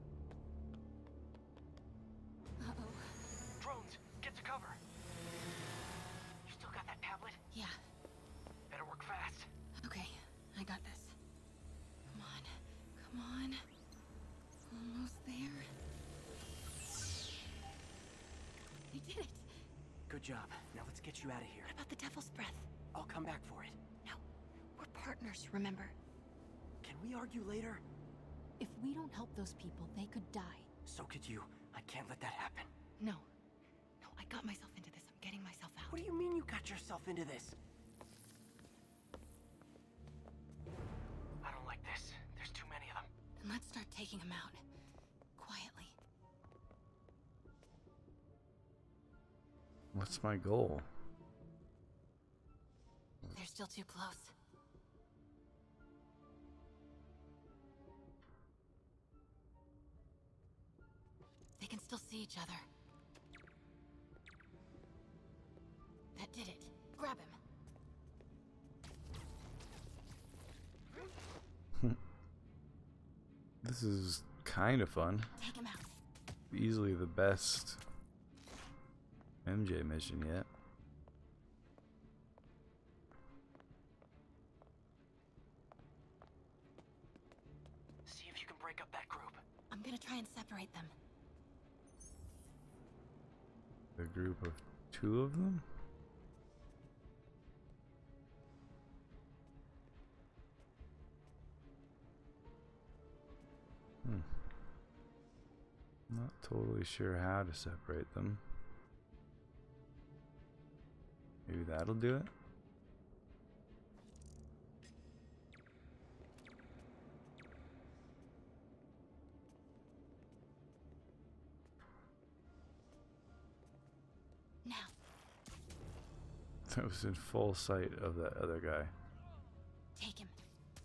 Drones, get to cover. Good job. Now let's get you out of here. What about the Devil's Breath? I'll come back for it. No, we're partners, remember? Can we argue later? If we don't help those people, they could die. So could you. I can't let that happen. No. No, I got myself into this. I'm getting myself out. What do you mean you got yourself into this? I don't like this. There's too many of them. Then let's start taking them out. Quietly. What's my goal? They're still too close. They can still see each other. That did it. Grab him. This is kind of fun. Take him out. Easily the best MJ mission yet. See if you can break up that group. I'm gonna try and separate them. A group of 2 of them? Not totally sure how to separate them. Maybe that'll do it? Now. That was in full sight of that other guy. Take him.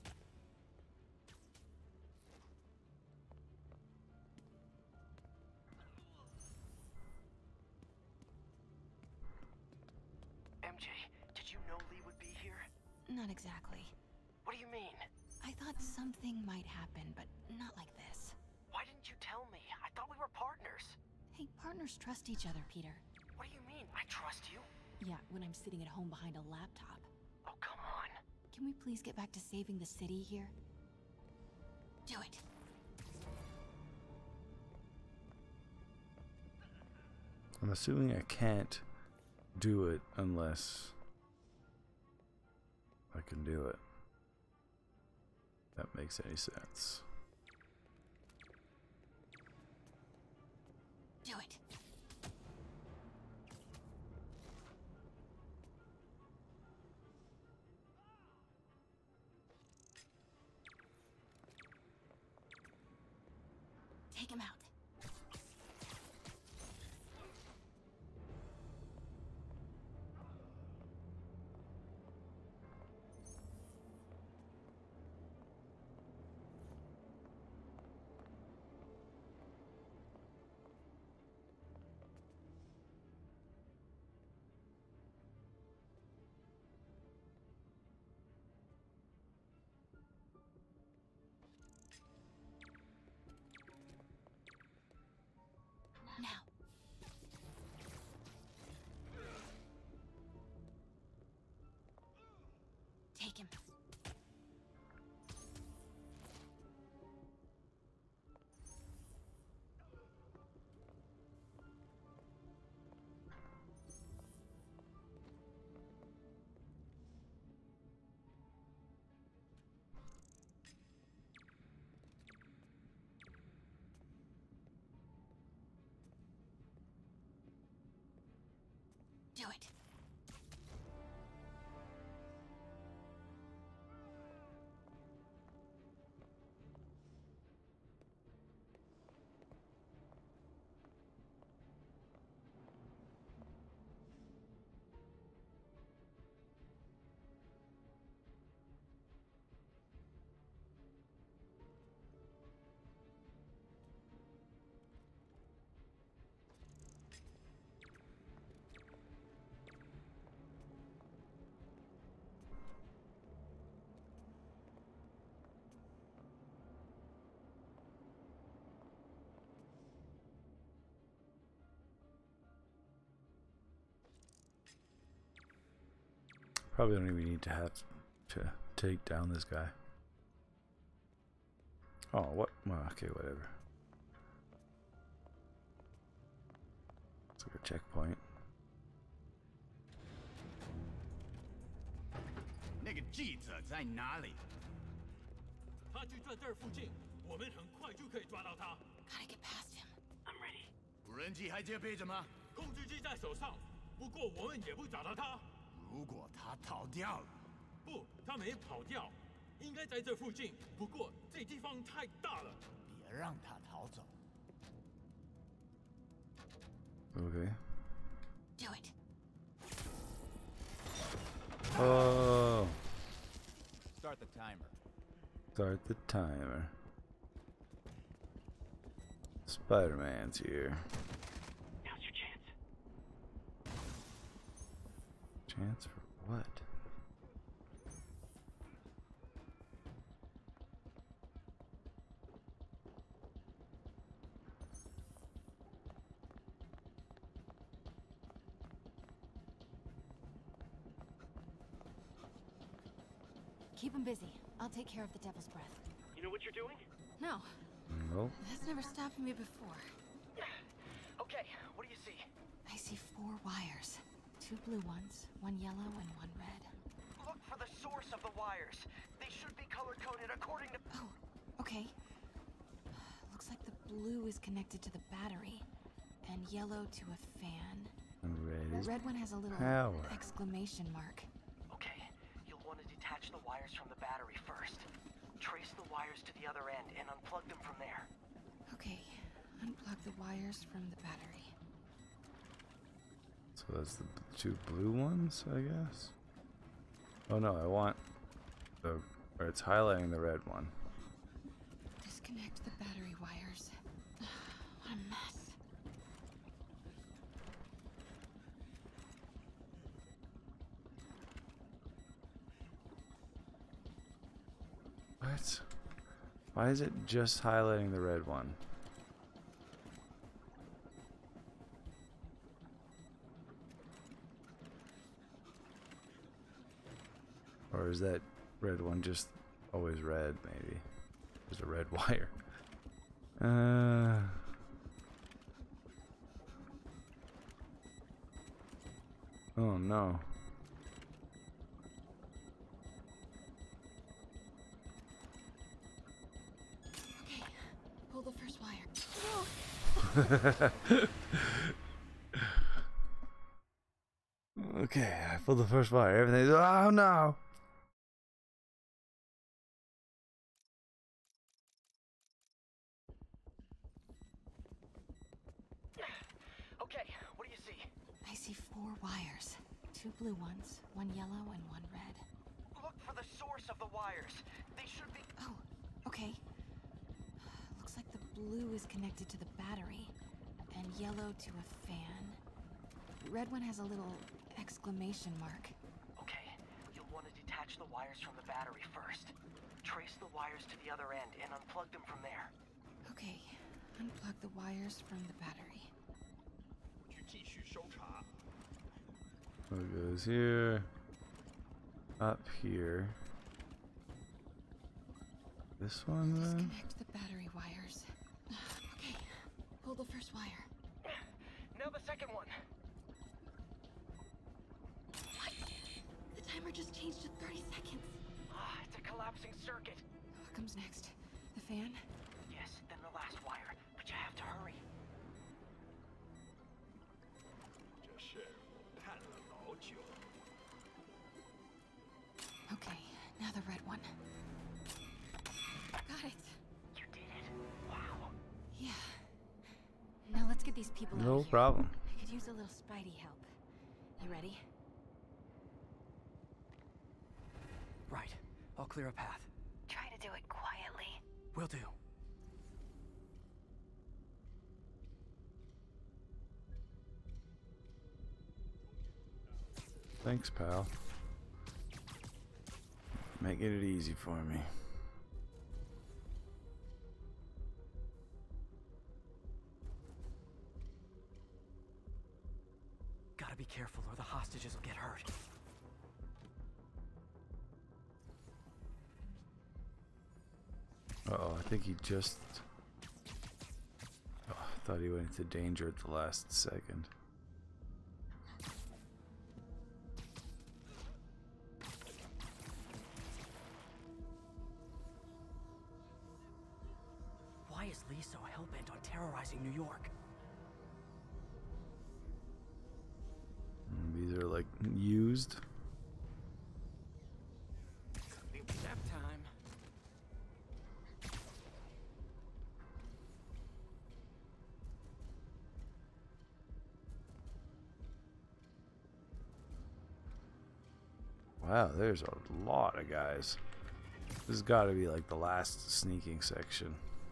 MJ, did you know Lee would be here? Not exactly. What do you mean? I thought something might happen, but not like this. Why didn't you tell me? I thought we were partners. Hey, partners trust each other, Peter. What do you mean? I trust you? Yeah, when I'm sitting at home behind a laptop. Oh, come on. Can we please get back to saving the city here? Do it. I'm assuming I can't do it unless I can do it. If that makes any sense. Do it. Take him out. Now. Take him. Do it. Probably don't even need to have to take down this guy. Oh, what? Well, okay, whatever. It's like a checkpoint. 记者在哪里？ 他就在这儿附近，我们很快就可以抓到他。 Gotta get past him. I'm ready. 无人机还接备着吗？ 控制机在手上，不过我们也不找到他。 如果他逃掉了， 不，他没跑掉，应该在这附近。不过这地方太大了， 别让他逃走。 Okay. Do it. Oh. Start the timer. Start the timer. Spider-Man's here. Now's your chance. Chance for what? Keep him busy. I'll take care of the Devil's Breath. You know what you're doing? No, Nope. that's never stopped me before. Okay, what do you see? I see 4 wires. 2 blue ones, 1 yellow, and 1 red. Look for the source of the wires. They should be color-coded according to... Oh, okay. Looks like the blue is connected to the battery, and yellow to a fan. And red The is red one has a little power. exclamation mark. Okay, you'll want to detach the wires from the battery first. Trace the wires to the other end and unplug them from there. Okay, unplug the wires from the battery. So that's the 2 blue ones, I guess. Oh no, I want the where it's highlighting the red one. Disconnect the battery wires. What a mess. What? Why is it just highlighting the red one? Or is that red one just always red, maybe? There's a red wire. Oh no. Okay, pull the first wire. Okay, I pulled the first wire. Everything's. Oh no! Okay, what do you see? I see 4 wires. 2 blue ones, 1 yellow, and 1 red. Look for the source of the wires. They should be... Oh, okay. Looks like the blue is connected to the battery, and yellow to a fan. The red one has a little exclamation mark. Okay, you'll want to detach the wires from the battery first. Trace the wires to the other end and unplug them from there. Okay, unplug the wires from the battery. So it goes here, up here. This one then? Disconnect the battery wires. Okay, pull the first wire. Now the second one. What? The timer just changed to 30 seconds. It's a collapsing circuit. What comes next? The fan? Yes, then the last wire. But you have to hurry. Okay, now the red one. Got it. You did it. Wow. Yeah. Now let's get these people out No of here. problem. I could use a little Spidey help. You ready? Right. I'll clear a path. Try to do it quietly. Will do. Thanks, pal. Making it easy for me. Gotta be careful or the hostages will get hurt. Uh-oh, I think he just... Oh, I thought he went into danger at the last second. Why is Lee so hell-bent on terrorizing New York? These are like used. Nap time. Wow, there's a lot of guys. This has got to be like the last sneaking section.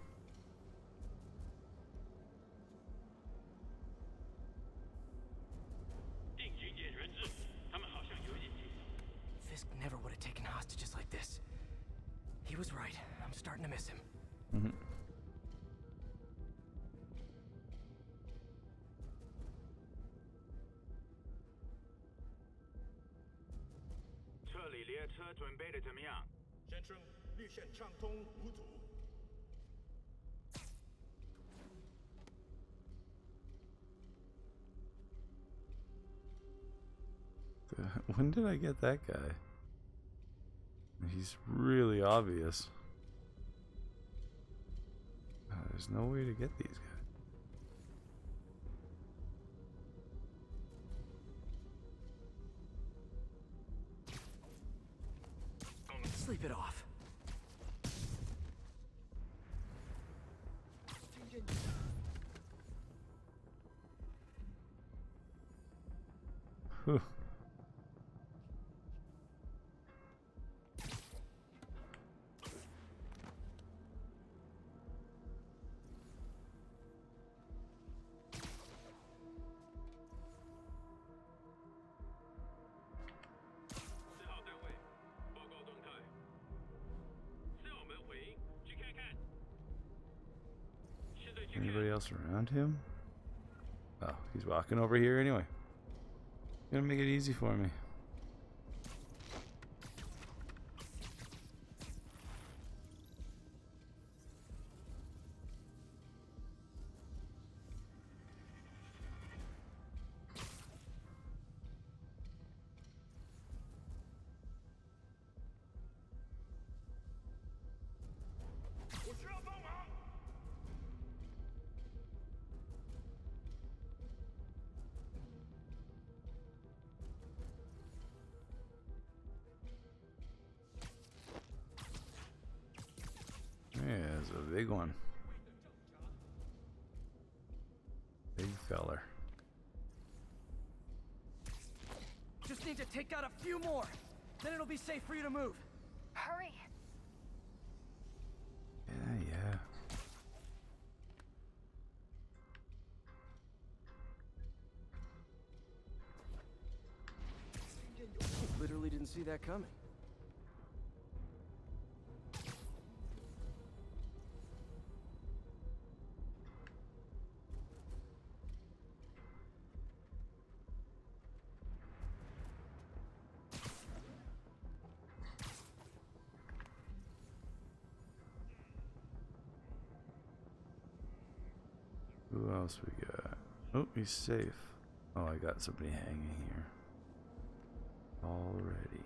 Fisk never would have taken hostages like this. He was right. I'm starting to miss him. Mm-hmm. When did I get that guy? He's really obvious. There's no way to get these guys. Sleep it off. Whew. Anybody else around him? Oh, he's walking over here anyway. Gonna make it easy for me. Yeah, it's a big one. Big feller. Just need to take out a few more. Then it'll be safe for you to move. Hurry. Yeah. Literally didn't see that coming. Who else we got? Oh, he's safe. Oh, I got somebody hanging here. Already.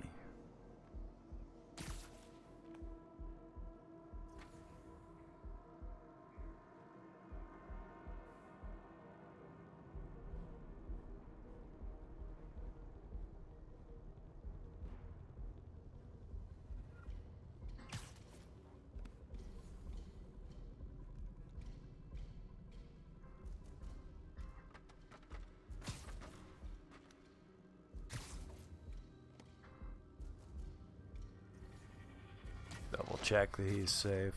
Double check that he's safe.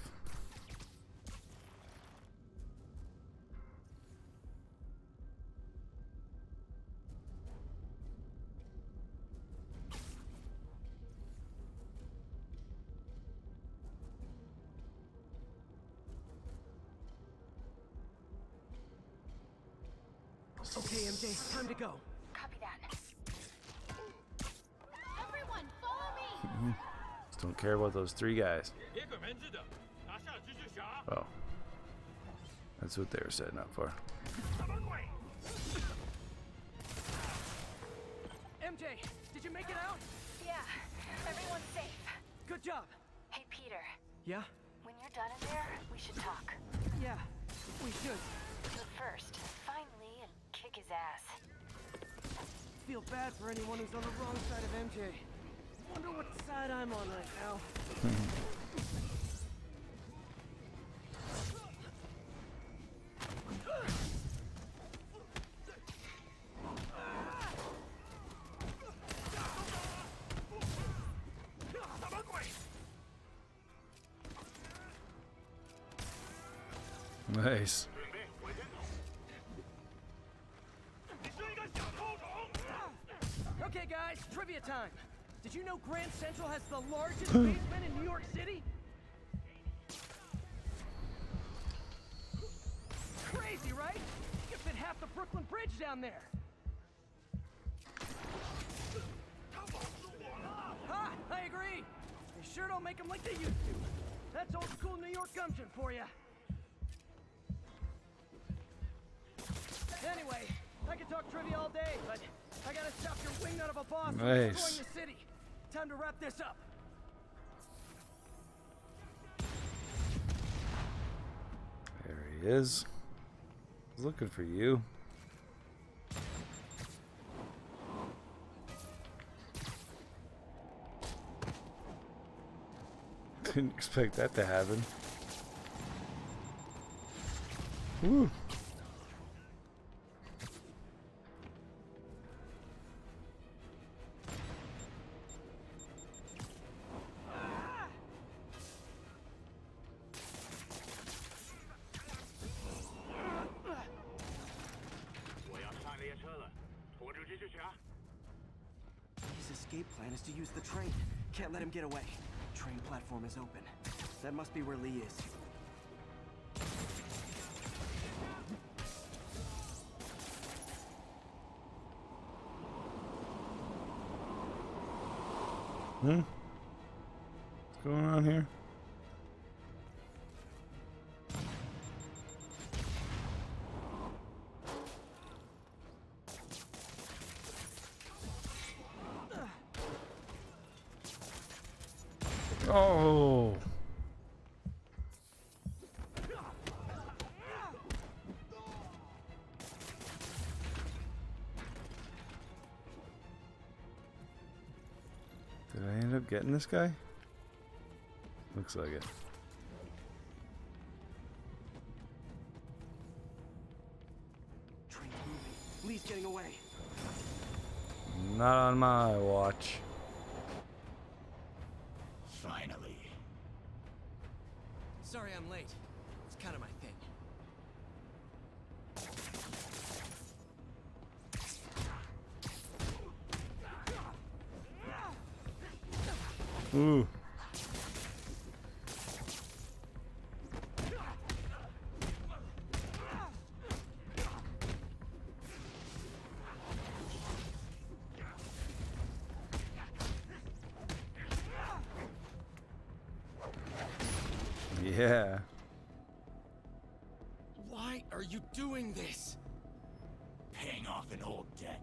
Okay, MJ, time to go. Copy that. Everyone, follow me! Just don't care about those three guys. Oh. That's what they were setting up for. MJ, did you make it out? Yeah, everyone's safe. Good job. Hey, Peter. Yeah? When you're done in there, we should talk. Yeah, we should. But first, find Lee and kick his ass. Feel bad for anyone who's on the wrong side of MJ. Wonder what side I'm on right now. Nice. Okay, guys, trivia time. Did you know Grand Central has the largest basement in New York City? Crazy, right? You can fit half the Brooklyn Bridge down there. Ha! I agree. They sure don't make them like they used to. That's old school New York gumption for you. Anyway, I could talk trivia all day, but I gotta stop your wingnut of a boss from destroying the city. Time to wrap this up. There he is. I was looking for you. Didn't expect that to happen. Woo. His escape plan is to use the train. Can't let him get away. Train platform is open. That must be where Lee is. What's going on here? Oh. Did I end up getting this guy? Looks like it. Train moving. Lee's getting away. Not on my watch. Finally. Sorry I'm late. It's kind of my thing. Ooh. Yeah. Why are you doing this? Paying off an old debt.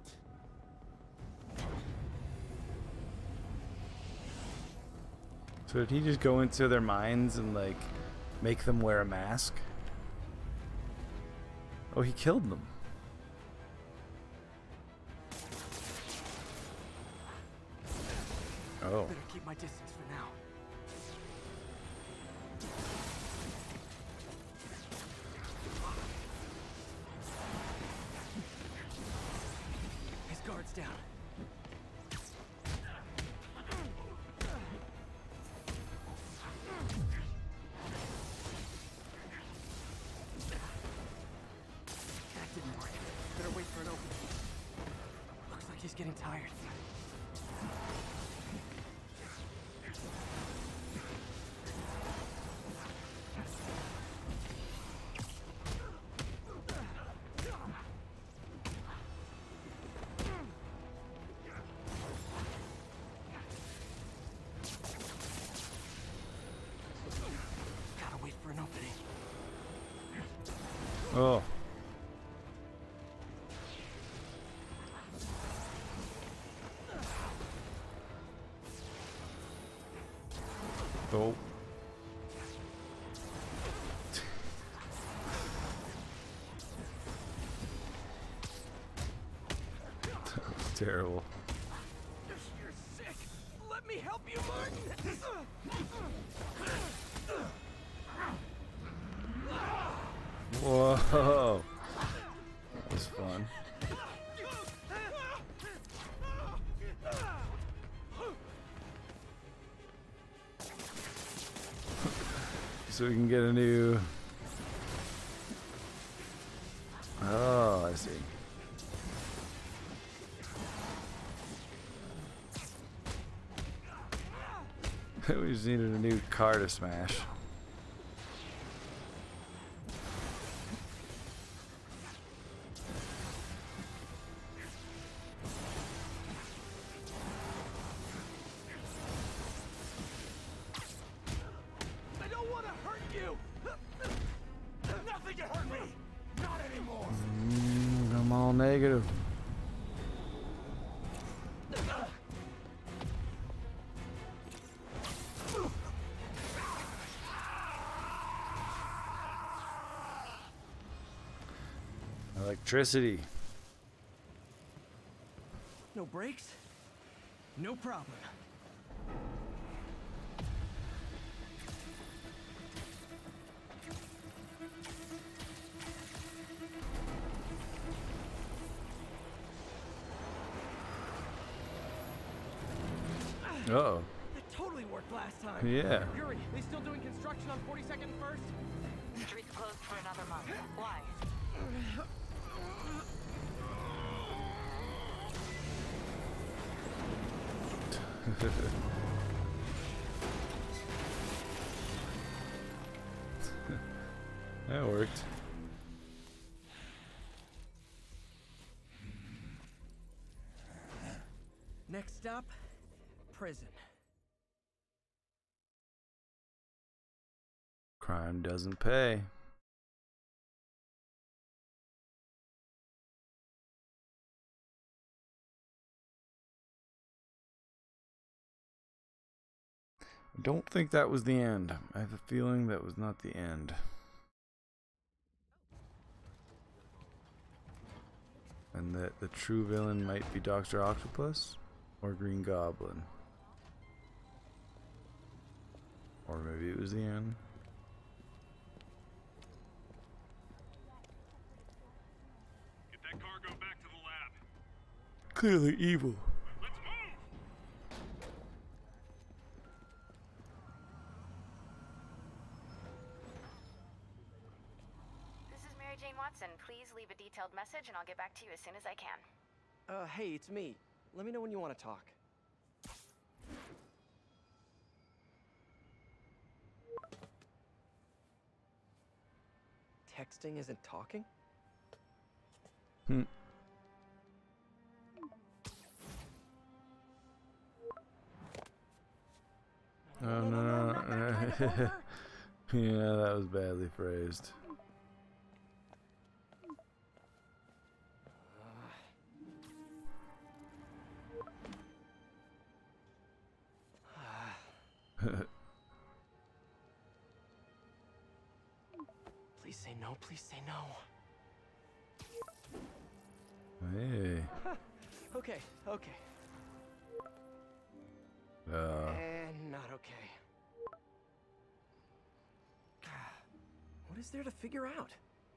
So did he just go into their minds and like make them wear a mask? Oh, he killed them. Oh. Better keep my distance for now. His guard's down. That didn't work. Better wait for an opening. Looks like he's getting tired. Gotta wait for an opening. Oh. Oh. terrible. You're sick. Let me help you, Martin. Whoa. That was fun. So we can get a new... Oh, I see. We just needed a new car to smash. I don't want to hurt you. Nothing can hurt me. Not anymore. I'm all negative. Electricity. No brakes? No problem. Uh-oh. That totally worked last time. Yeah. Yuri, they still doing construction on 42nd and 1st? Street's closed for another month. Why? That worked. Next stop, prison. Crime doesn't pay. I don't think that was the end. I have a feeling that was not the end. And that the true villain might be Dr. Octopus or Green Goblin. Or maybe it was the end. Get that cargo back to the lab. Clearly evil. Let's move! This is Mary Jane Watson. Please leave a detailed message and I'll get back to you as soon as I can. Hey, it's me. Let me know when you want to talk. Texting isn't talking? Hmm. Oh no. Yeah, that was badly phrased. Please say no, please say no. Hey. Okay, okay. And not okay. What is there to figure out?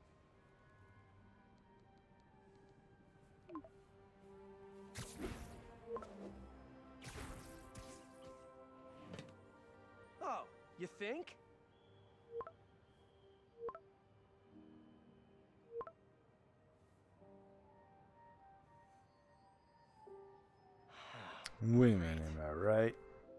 Oh, you think? Women, am I right?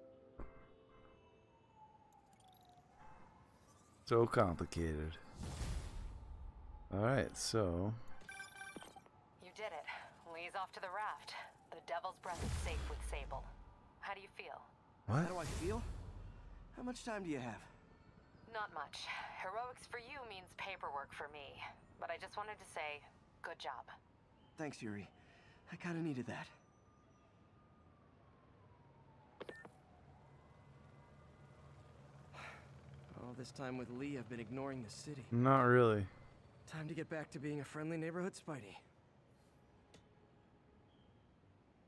So complicated. Alright, so... You did it. Lee's off to the raft. The Devil's Breath is safe with Sable. How do you feel? What? How do I feel? How much time do you have? Not much. Heroics for you means paperwork for me. But I just wanted to say, good job. Thanks, Yuri. I kinda needed that. All this time with Lee, I've been ignoring the city. Not really. Time to get back to being a friendly neighborhood Spidey.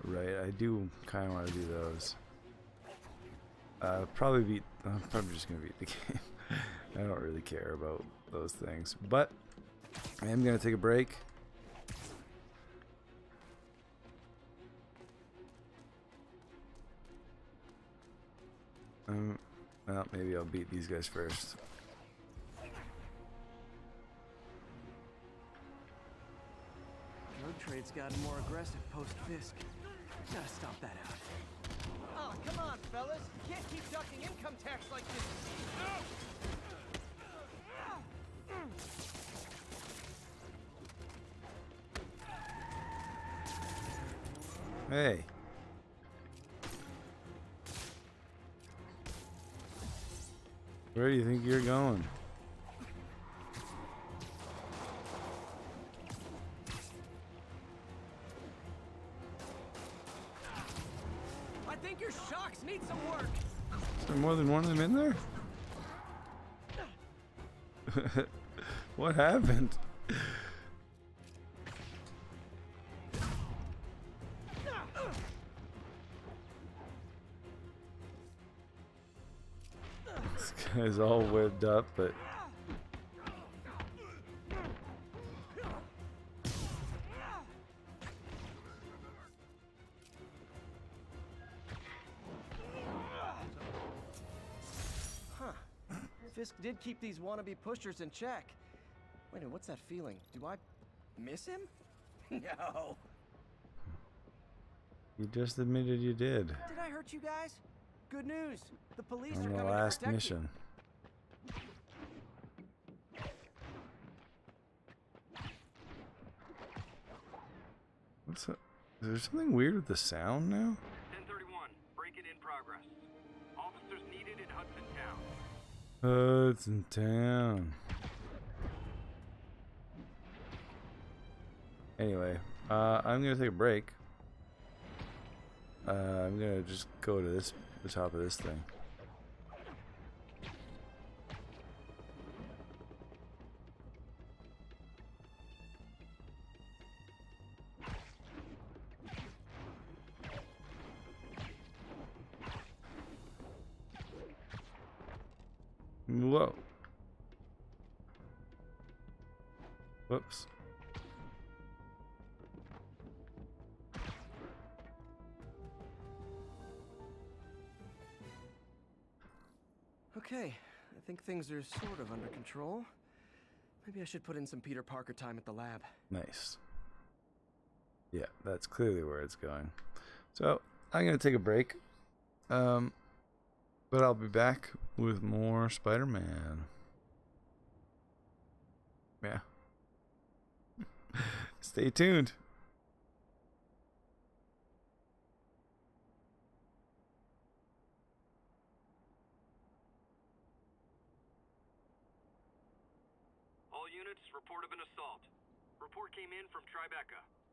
right. I do kind of want to do those. Probably beat. I'm probably just gonna beat the game. I don't really care about those things, but I am gonna take a break. Well, maybe I'll beat these guys first. Drug trade's gotten more aggressive post-Fisk. Gotta stop that out. Oh, come on, fellas. You can't keep ducking income tax like this. Hey. Where do you think you're going? I think your shocks need some work. Is there more than one of them in there? What happened? This guy's all whipped up, but Fisk did keep these wannabe pushers in check. Wait a minute, what's that feeling? Do I miss him? No. you just admitted you did. Did I hurt you guys? Good news. The police are On the coming last to protect mission. What's that? Is there something weird with the sound now? 1031, break-in in progress. Officers needed in Hudson Town. Hudson Town. Anyway, I'm gonna take a break. I'm gonna just go to the top of this thing. Whoa. Whoops. Okay, I think things are sort of under control. Maybe I should put in some Peter Parker time at the lab. Nice. Yeah, that's clearly where it's going. So, I'm going to take a break. But I'll be back with more Spider-Man. Yeah. Stay tuned. All units, report of an assault. Report came in from Tribeca.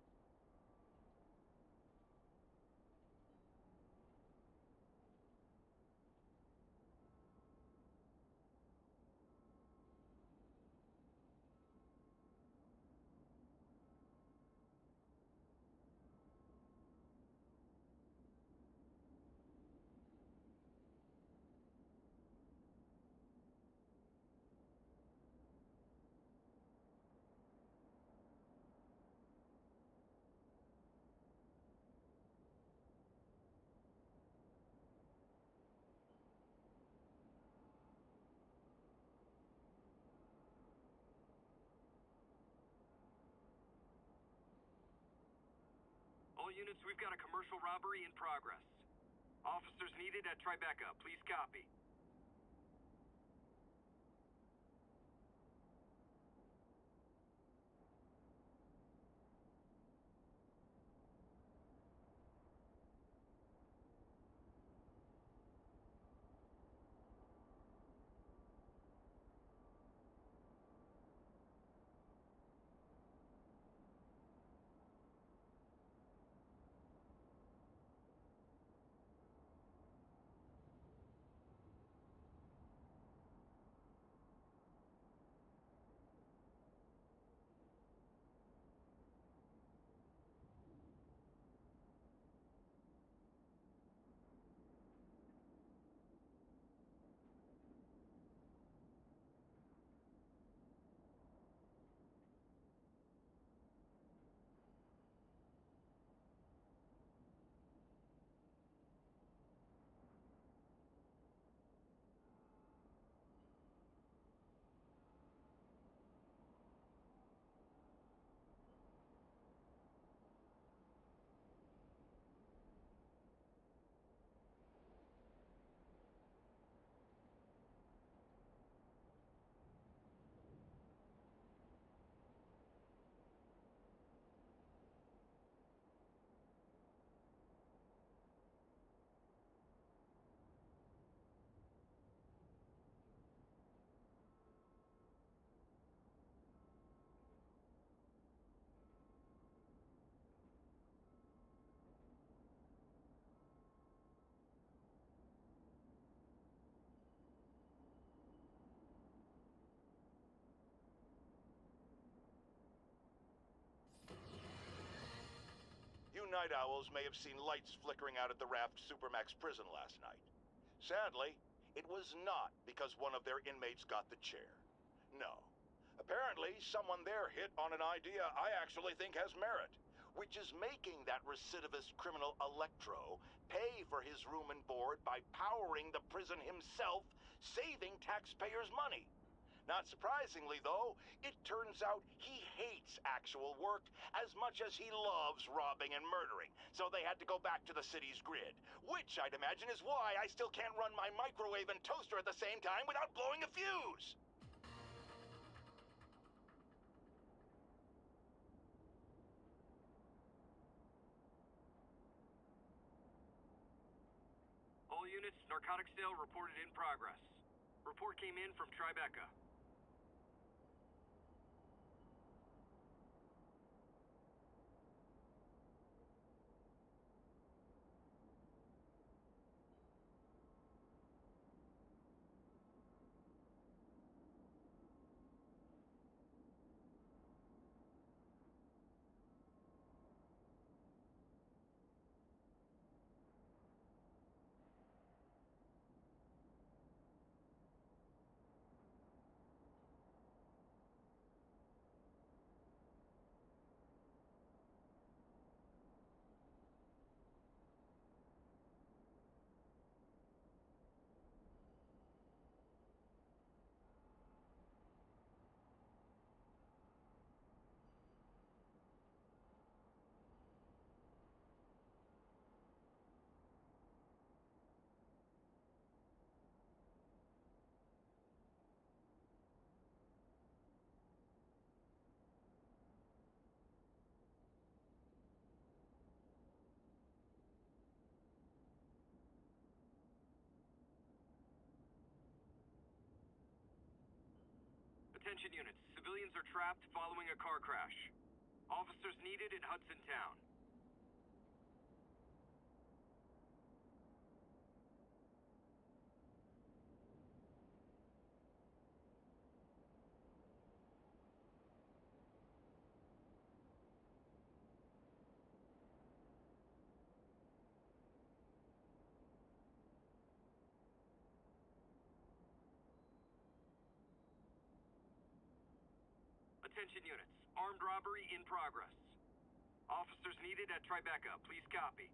All units, we've got a commercial robbery in progress. Officers needed at Tribeca. Please copy. night owls may have seen lights flickering out at the Raft Supermax prison last night. Sadly, it was not because one of their inmates got the chair. No. Apparently, someone there hit on an idea I actually think has merit, which is making that recidivist criminal Electro pay for his room and board by powering the prison himself, saving taxpayers' money. Not surprisingly, though, it turns out he hates actual work as much as he loves robbing and murdering, so they had to go back to the city's grid, which I'd imagine is why I still can't run my microwave and toaster at the same time without blowing a fuse. All units, narcotics sale reported in progress. Report came in from Tribeca. Attention units. Civilians are trapped following a car crash. Officers needed in Hudson Town. Attention units. Armed robbery in progress. Officers needed at Tribeca. Please copy.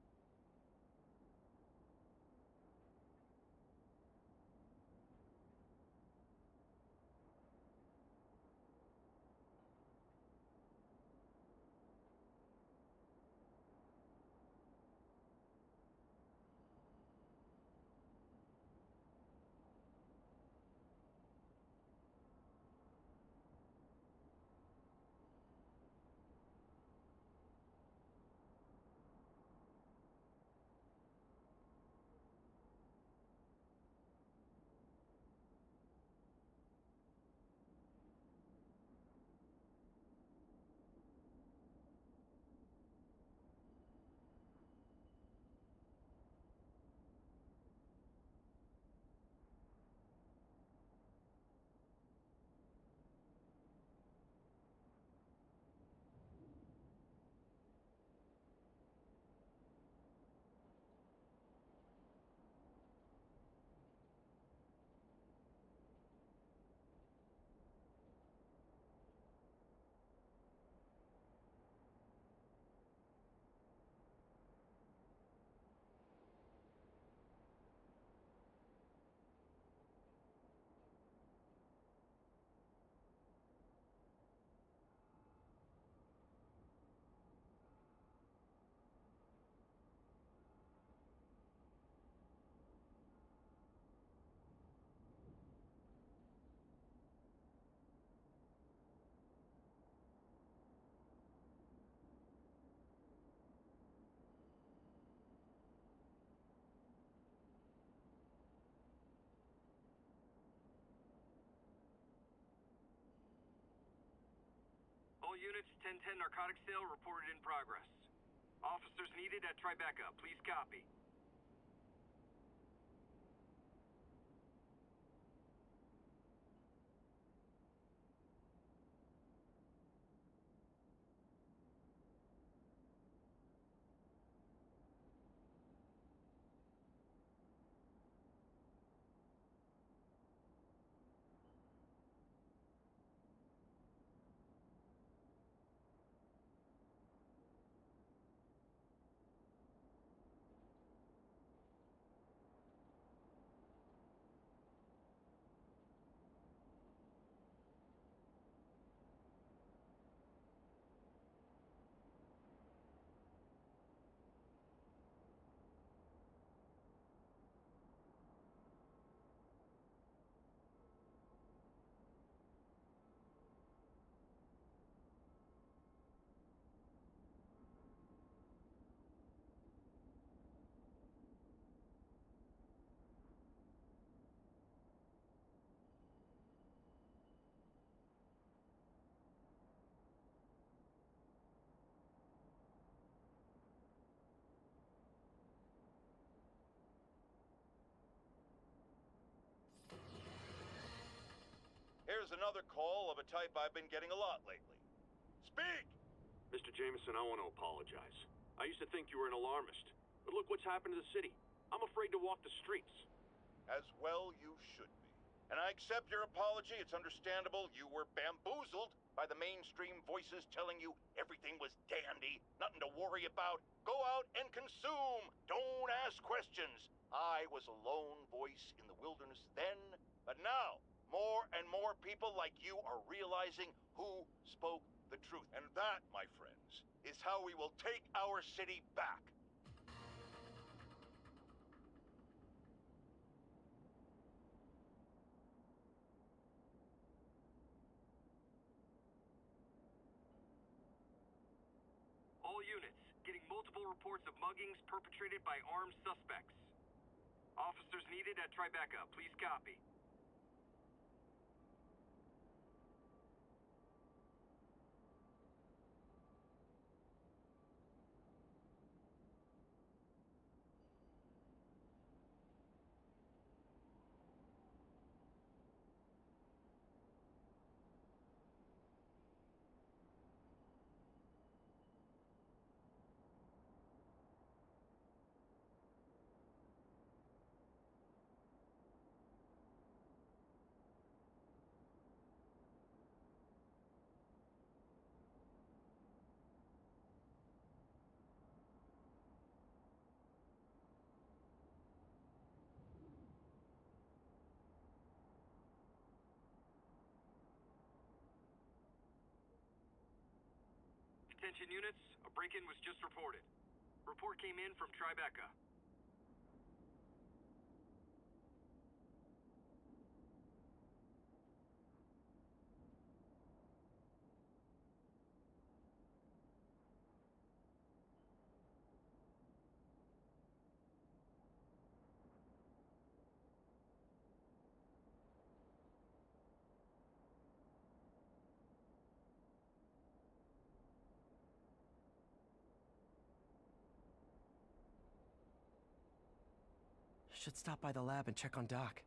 All units, 1010 narcotics sale reported in progress. Officers needed at Tribeca. Please copy. Here's another call of a type I've been getting a lot lately. Speak! Mr. Jameson, I want to apologize. I used to think you were an alarmist. But look what's happened to the city. I'm afraid to walk the streets. As well you should be. And I accept your apology. It's understandable you were bamboozled by the mainstream voices telling you everything was dandy, nothing to worry about. Go out and consume. Don't ask questions. I was a lone voice in the wilderness then, but now more and more people like you are realizing who spoke the truth. And that, my friends, is how we will take our city back. All units, getting multiple reports of muggings perpetrated by armed suspects. Officers needed at Tribeca. Please copy. Attention units, a break-in was just reported. Report came in from Tribeca. Should stop by the lab and check on Doc.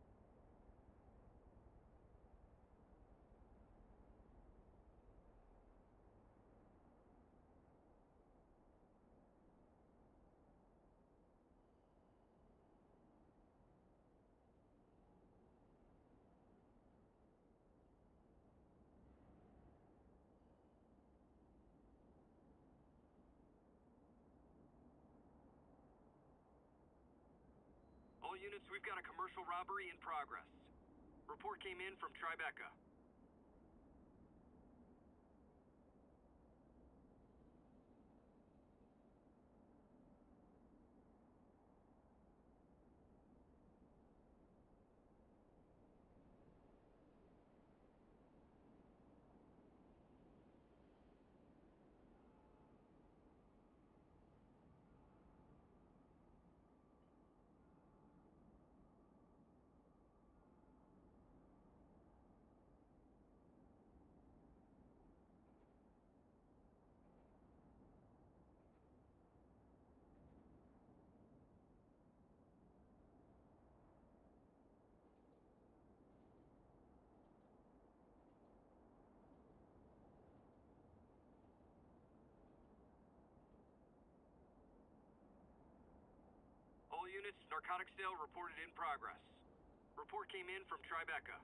All units, we've got a commercial robbery in progress. Report came in from Tribeca. All units, narcotics sale reported in progress. Report came in from Tribeca.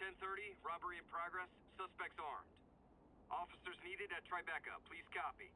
1030, robbery in progress, suspects armed. Officers needed at Tribeca, please copy.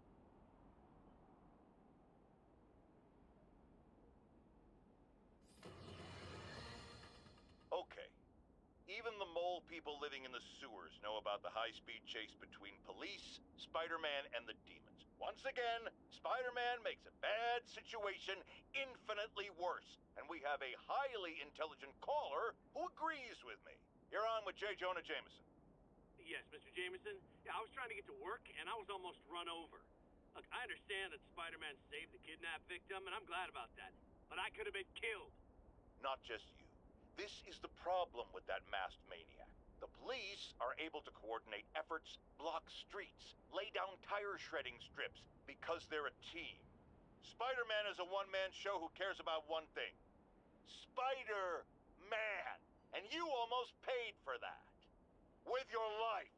Okay. Even the mole people living in the sewers know about the high-speed chase between police, Spider-Man, and the demons. Once again, Spider-Man makes a bad situation infinitely worse, and we have a highly intelligent caller who agrees with me. You're on with J. Jonah Jameson. Yes, Mr. Jameson. Yeah, I was trying to get to work, and I was almost run over. Look, I understand that Spider-Man saved the kidnapped victim, and I'm glad about that. But I could have been killed. Not just you. This is the problem with that masked maniac. The police are able to coordinate efforts, block streets, lay down tire shredding strips, because they're a team. Spider-Man is a one-man show who cares about one thing. Spider-Man! And you almost paid for that. With your life.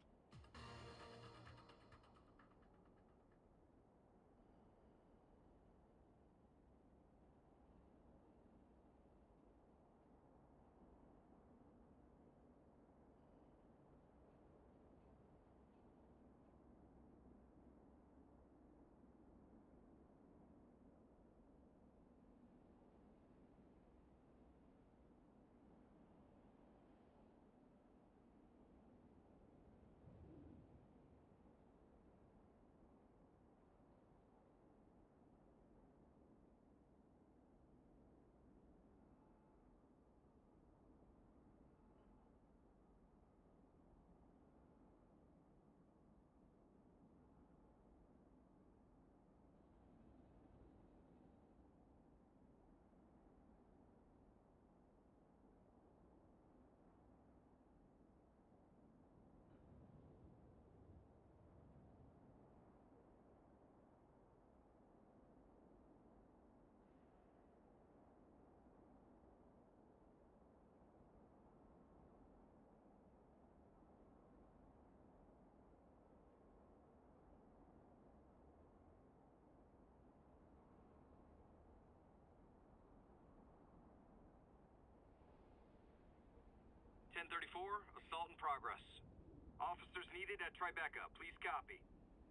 Assault in progress. Officers needed at Tribeca, please copy.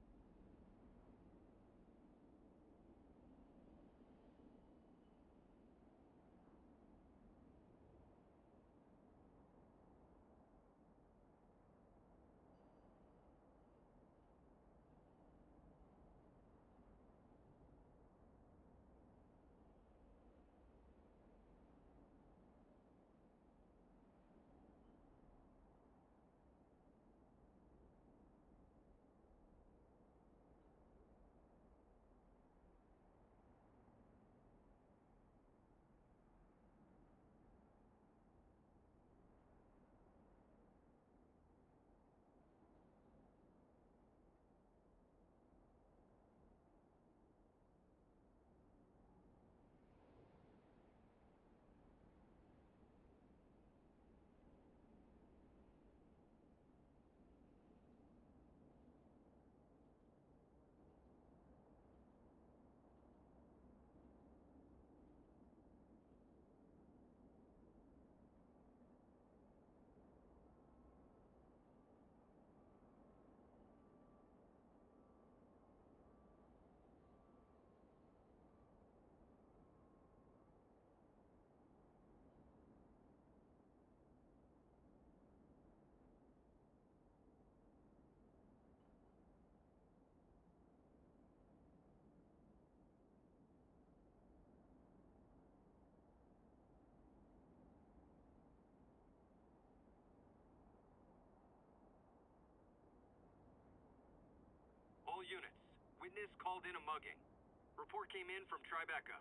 All units. Witness called in a mugging. Report came in from Tribeca.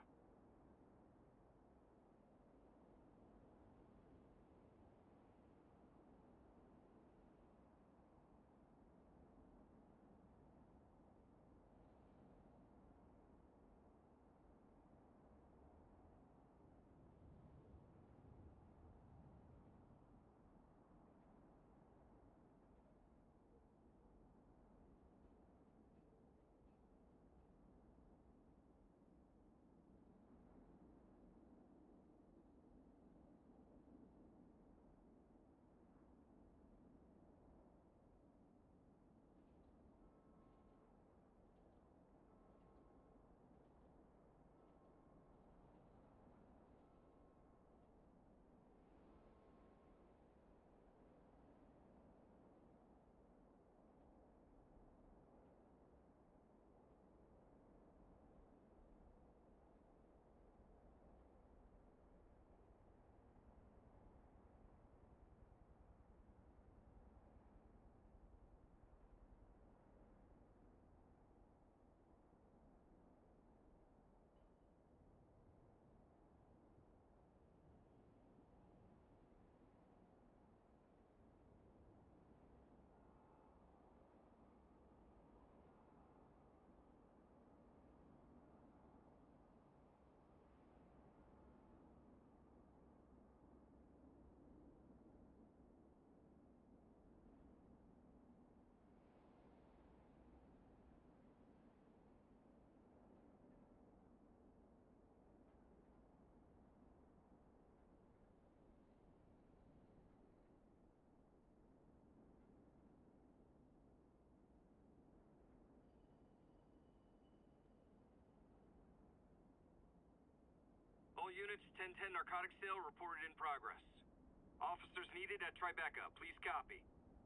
units, 1010 narcotic sale reported in progress. Officers needed at Tribeca. Please copy.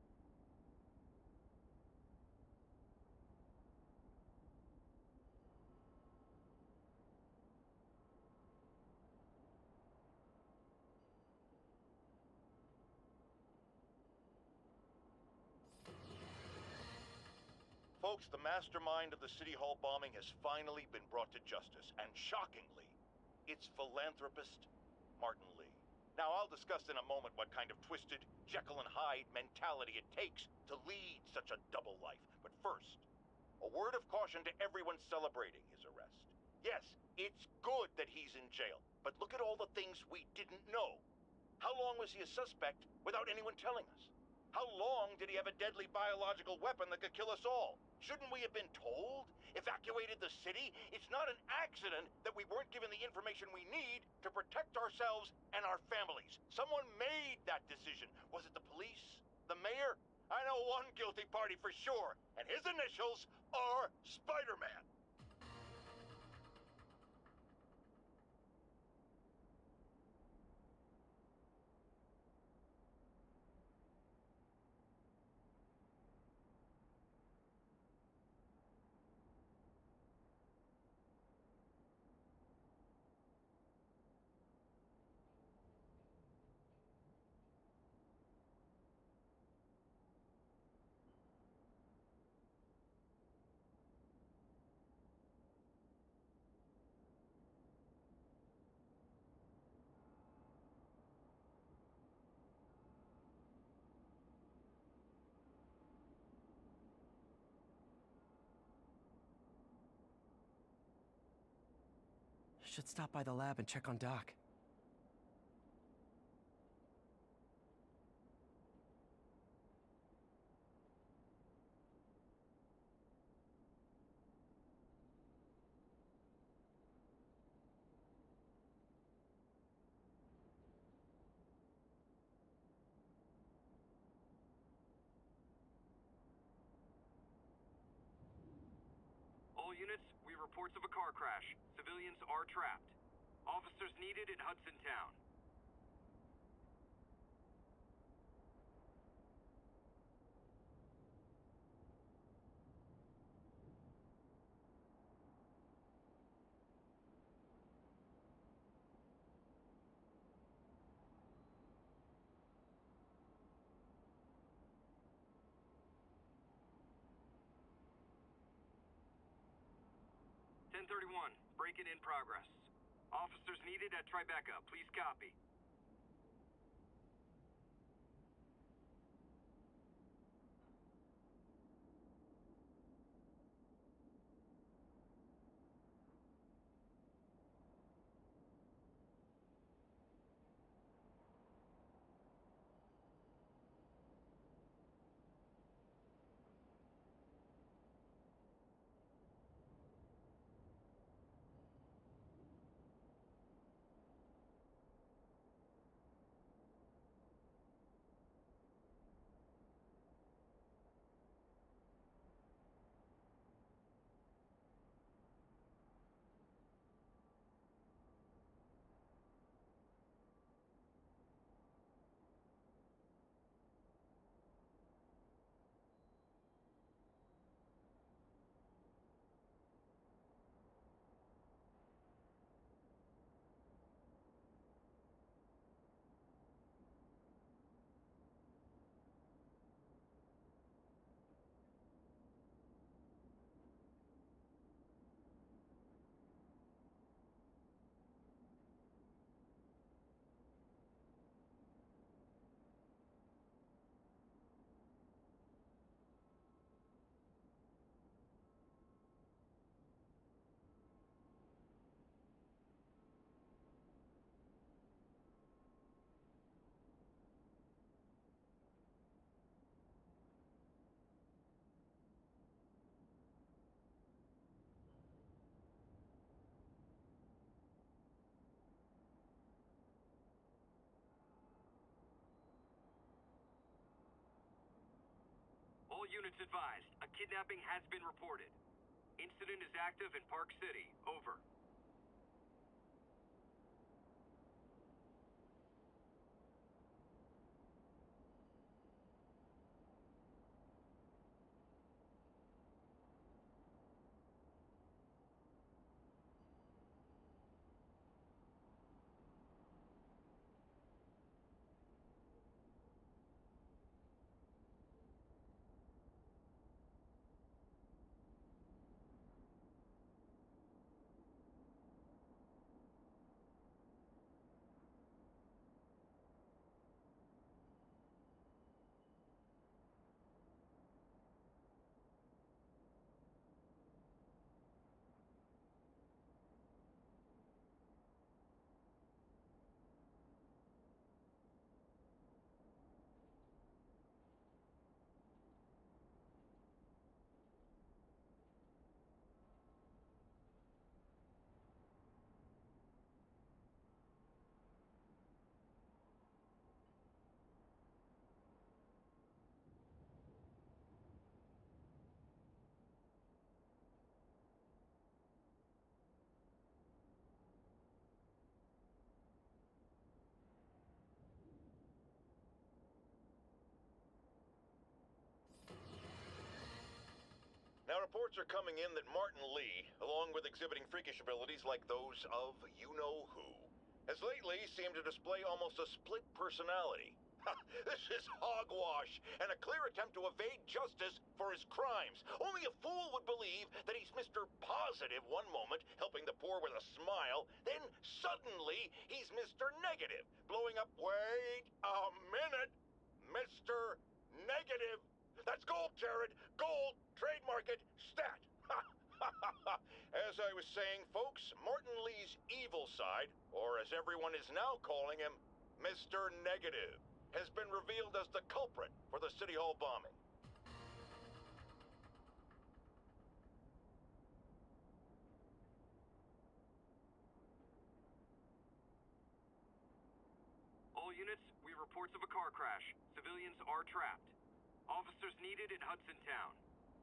Folks, the mastermind of the City Hall bombing has finally been brought to justice, and shockingly, it's philanthropist Martin Lee. Now, I'll discuss in a moment what kind of twisted Jekyll and Hyde mentality it takes to lead such a double life. But first, a word of caution to everyone celebrating his arrest. Yes, it's good that he's in jail, but look at all the things we didn't know. How long was he a suspect without anyone telling us? How long did he have a deadly biological weapon that could kill us all? Shouldn't we have been told? Evacuated the city? It's not an accident that we weren't given the information we need to protect ourselves and our families. Someone made that decision. Was it the police? The mayor? I know one guilty party for sure, and his initials are Spider-Man. Should stop by the lab and check on Doc. All units, we reports of a car crash. Civilians are trapped. Officers needed in Hudson Town. Break-in in progress. Officers needed at Tribeca. Please copy. All units advised. A kidnapping has been reported. Incident is active in Park City. Over. Now, reports are coming in that Martin Lee, along with exhibiting freakish abilities like those of you-know-who, has lately seemed to display almost a split personality. This is hogwash, and a clear attempt to evade justice for his crimes. Only a fool would believe that he's Mr. Positive one moment, helping the poor with a smile, then suddenly he's Mr. Negative, blowing up. Wait a minute! Mr. Negative! That's gold, Jared! Gold! Trademark it! Stat! As I was saying, folks, Martin Lee's evil side, or as everyone is now calling him, Mr. Negative, has been revealed as the culprit for the City Hall bombing. All units, we have reports of a car crash. Civilians are trapped. Officers needed in Hudson Town.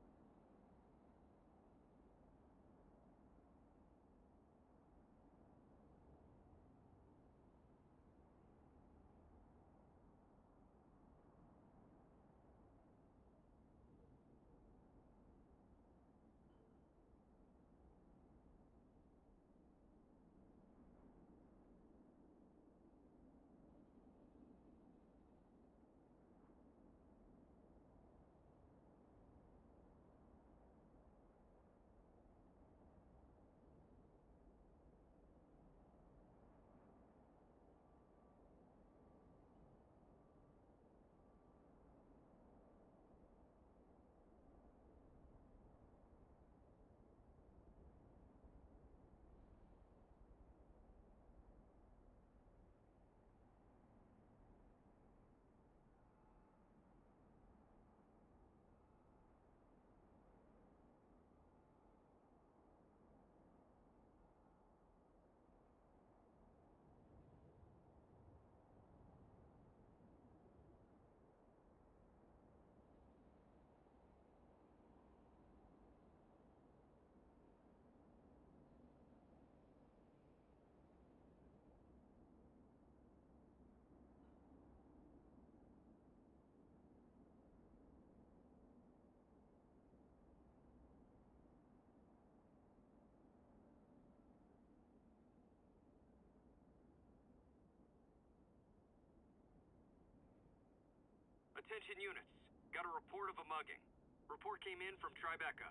Attention units. Got a report of a mugging. Report came in from Tribeca.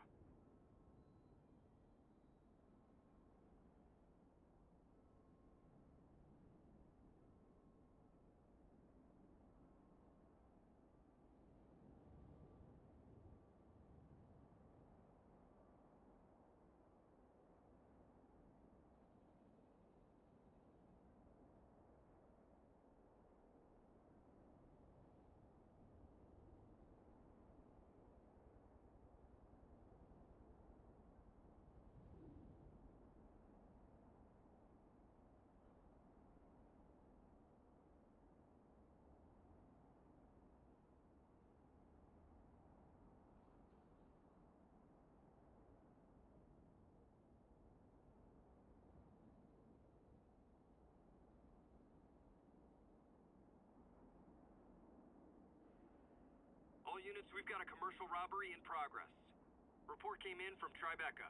All units, we've got a commercial robbery in progress. Report came in from Tribeca.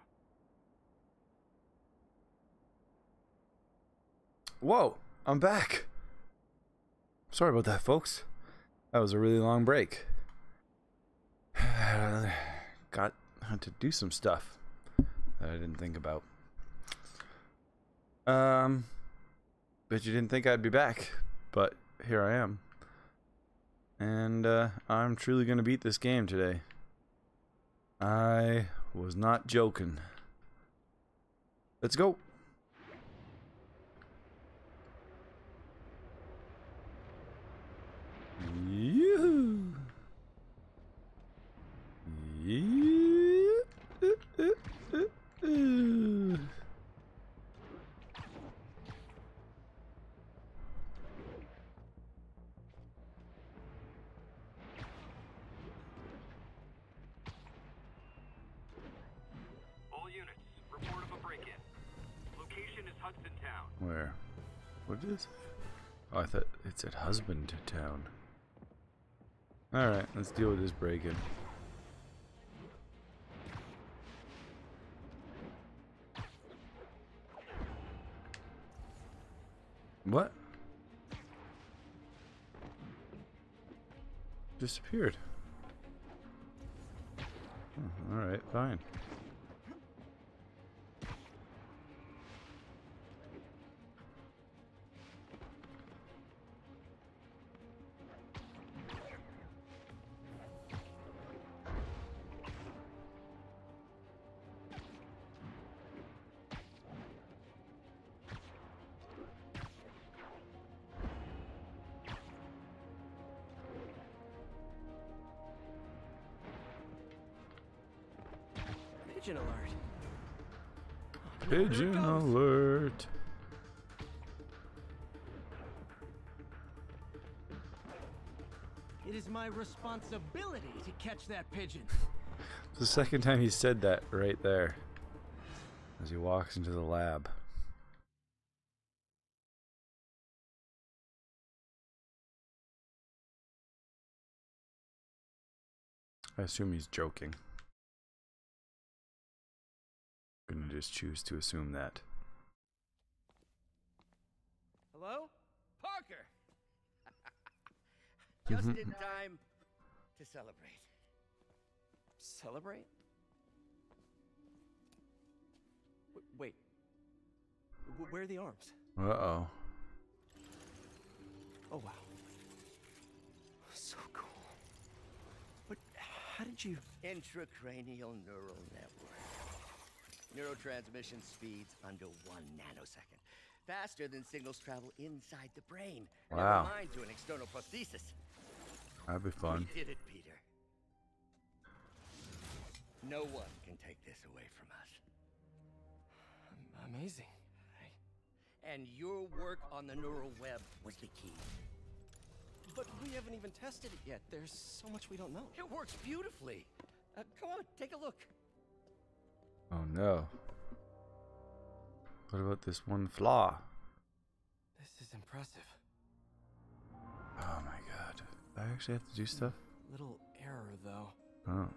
Whoa, I'm back. Sorry about that, folks. That was a really long break. Got to do some stuff that I didn't think about. Bet you didn't think I'd be back, but here I am. And I'm truly going to beat this game today. I was not joking. Let's go. Yoo-hoo. All units, report of a break-in. Location is Hudson Town. Where? What is it? Oh, I thought it said Husband Town. Alright, let's deal with this break-in. What? Disappeared. Oh, alright, fine. Pigeon alert. Pigeon alert. It is my responsibility to catch that pigeon. It's the second time he said that right there as he walks into the lab. I assume he's joking. I'm gonna just choose to assume that. Hello? Parker! Just in time to celebrate. Celebrate? Wait. Where are the arms? Uh-oh. Oh, wow. So cool. But how did you... Intracranial neural network. Neurotransmission speeds under 1 nanosecond. Faster than signals travel inside the brain. Wow. Never mind to an external prosthesis. That'd be fun. We did it, Peter. No one can take this away from us. Amazing. And your work on the neural web was the key. But we haven't even tested it yet. There's so much we don't know. It works beautifully. Come on, take a look. Oh no. What about this one flaw? This is impressive. Oh my god. I actually have to do stuff? Little error, though. Oh.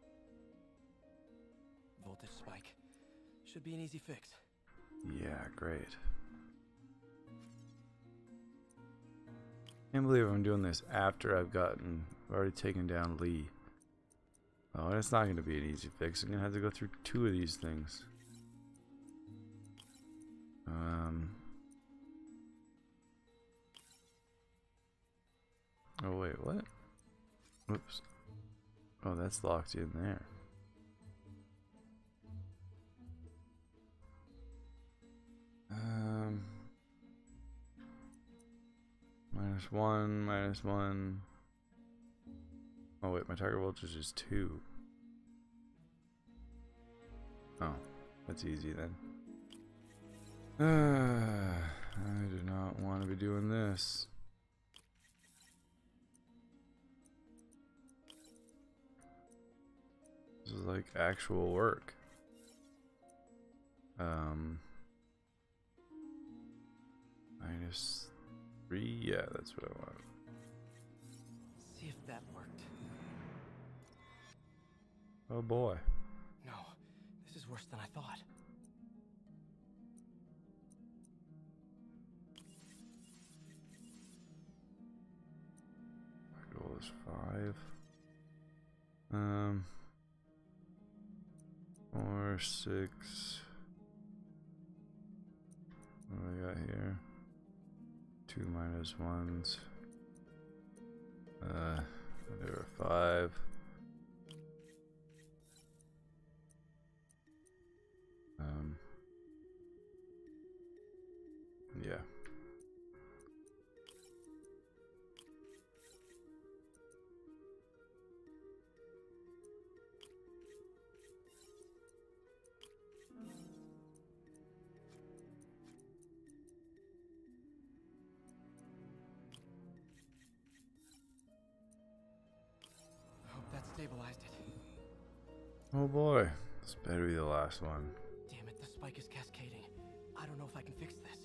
Voltage spike. Should be an easy fix. Yeah, great. Can't believe I'm doing this after I've already taken down Lee. Oh, and it's not going to be an easy fix. I'm going to have to go through 2 of these things. Oh wait, what? Oops. Oh, that's locked in there. -1, -1. Oh wait, my target voltage is 2. Oh, that's easy then. I do not want to be doing this. This is like actual work. -3, yeah, that's what I want. See if that worked. Oh boy. No, this is worse than I thought. My goal is 5. 4, 6. What do I got here? 2 -1s. There are 5. Yeah. Stabilized it. Oh boy, this better be the last one. Damn it, the spike is cascading. I don't know if I can fix this.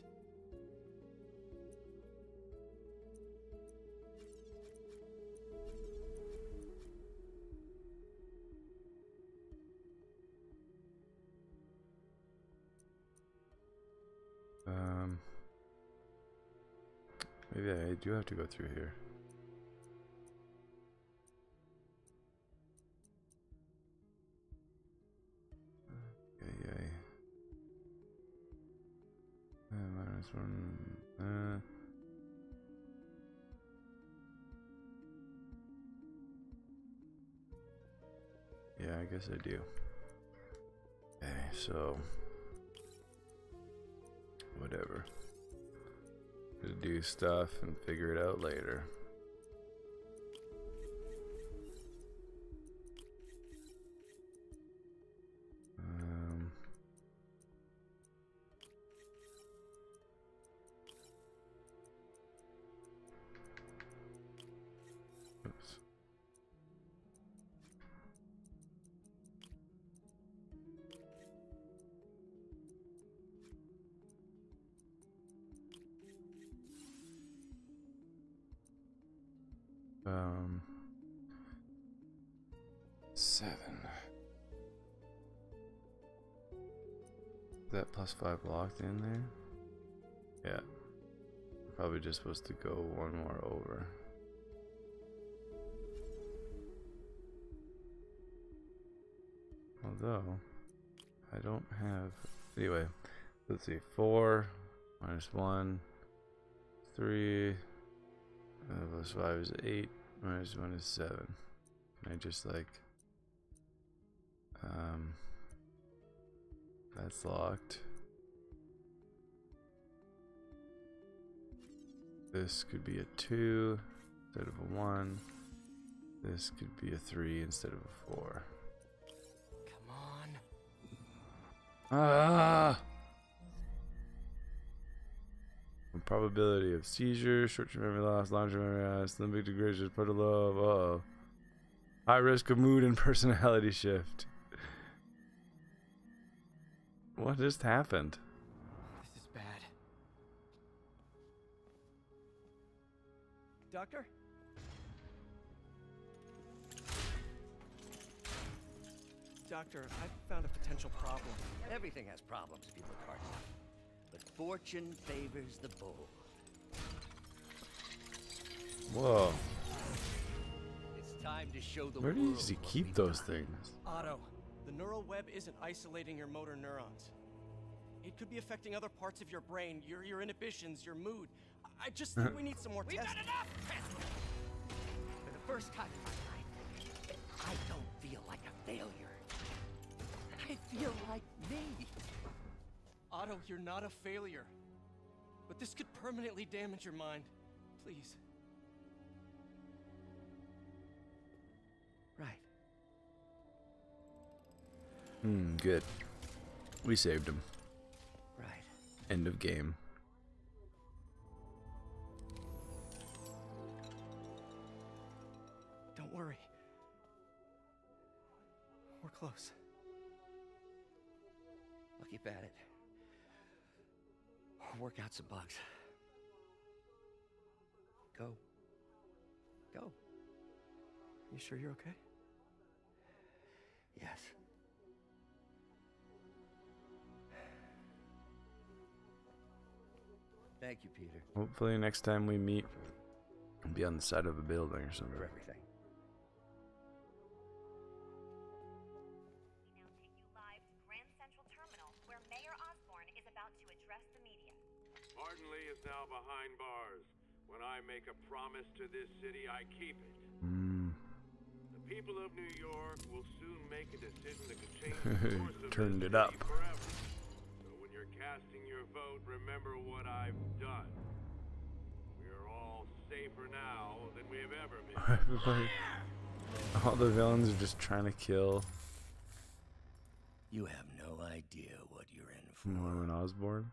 Maybe I do have to go through here. Yay. -1. Yeah, I guess I do. Okay, so whatever. Gonna do stuff and figure it out later. Oops. Seven. Is that +5 locked in there? Yeah. Probably just supposed to go one more over. Although, I don't have... Anyway, let's see. 4 -1, 3, +5 is 8, -1 is 7. Can I just like... that's locked. This could be a 2 instead of a 1. This could be a 3 instead of a 4. Come on. Ah! Probability of seizure, short-term memory loss, long-term memory loss, limbic degradation, put a low. Uh-oh. High risk of mood and personality shift. What just happened? This is bad. Doctor? Doctor, I've found a potential problem. Everything has problems if you look hard enough. But fortune favors the bold. Whoa. It's time to show the Where world does he what keep we've those got. things? Otto, the neural web isn't isolating your motor neurons. It could be affecting other parts of your brain, your inhibitions, your mood. I just think we need some more testing. For the first time in my life, I don't feel like a failure. I feel like me. Otto, you're not a failure. But this could permanently damage your mind. Please. Right. Good. We saved him. Right. End of game. Don't worry. We're close. I'll keep at it. Work out some bugs. Go. Go. You sure you're okay? Yes. Thank you, Peter. Hopefully next time we meet, we'll be on the side of a building or something. For everything. We now take you live to Grand Central Terminal, where Mayor Osborn is about to address the media. Martin Lee is now behind bars. When I make a promise to this city, I keep it. The people of New York will soon make a decision that could change the course of Turned this it up. city forever. So when you're casting your vote, remember what I've done. We are all safer now than we have ever been. All the villains are just trying to kill You have no idea what you're in for. Norman Osborn.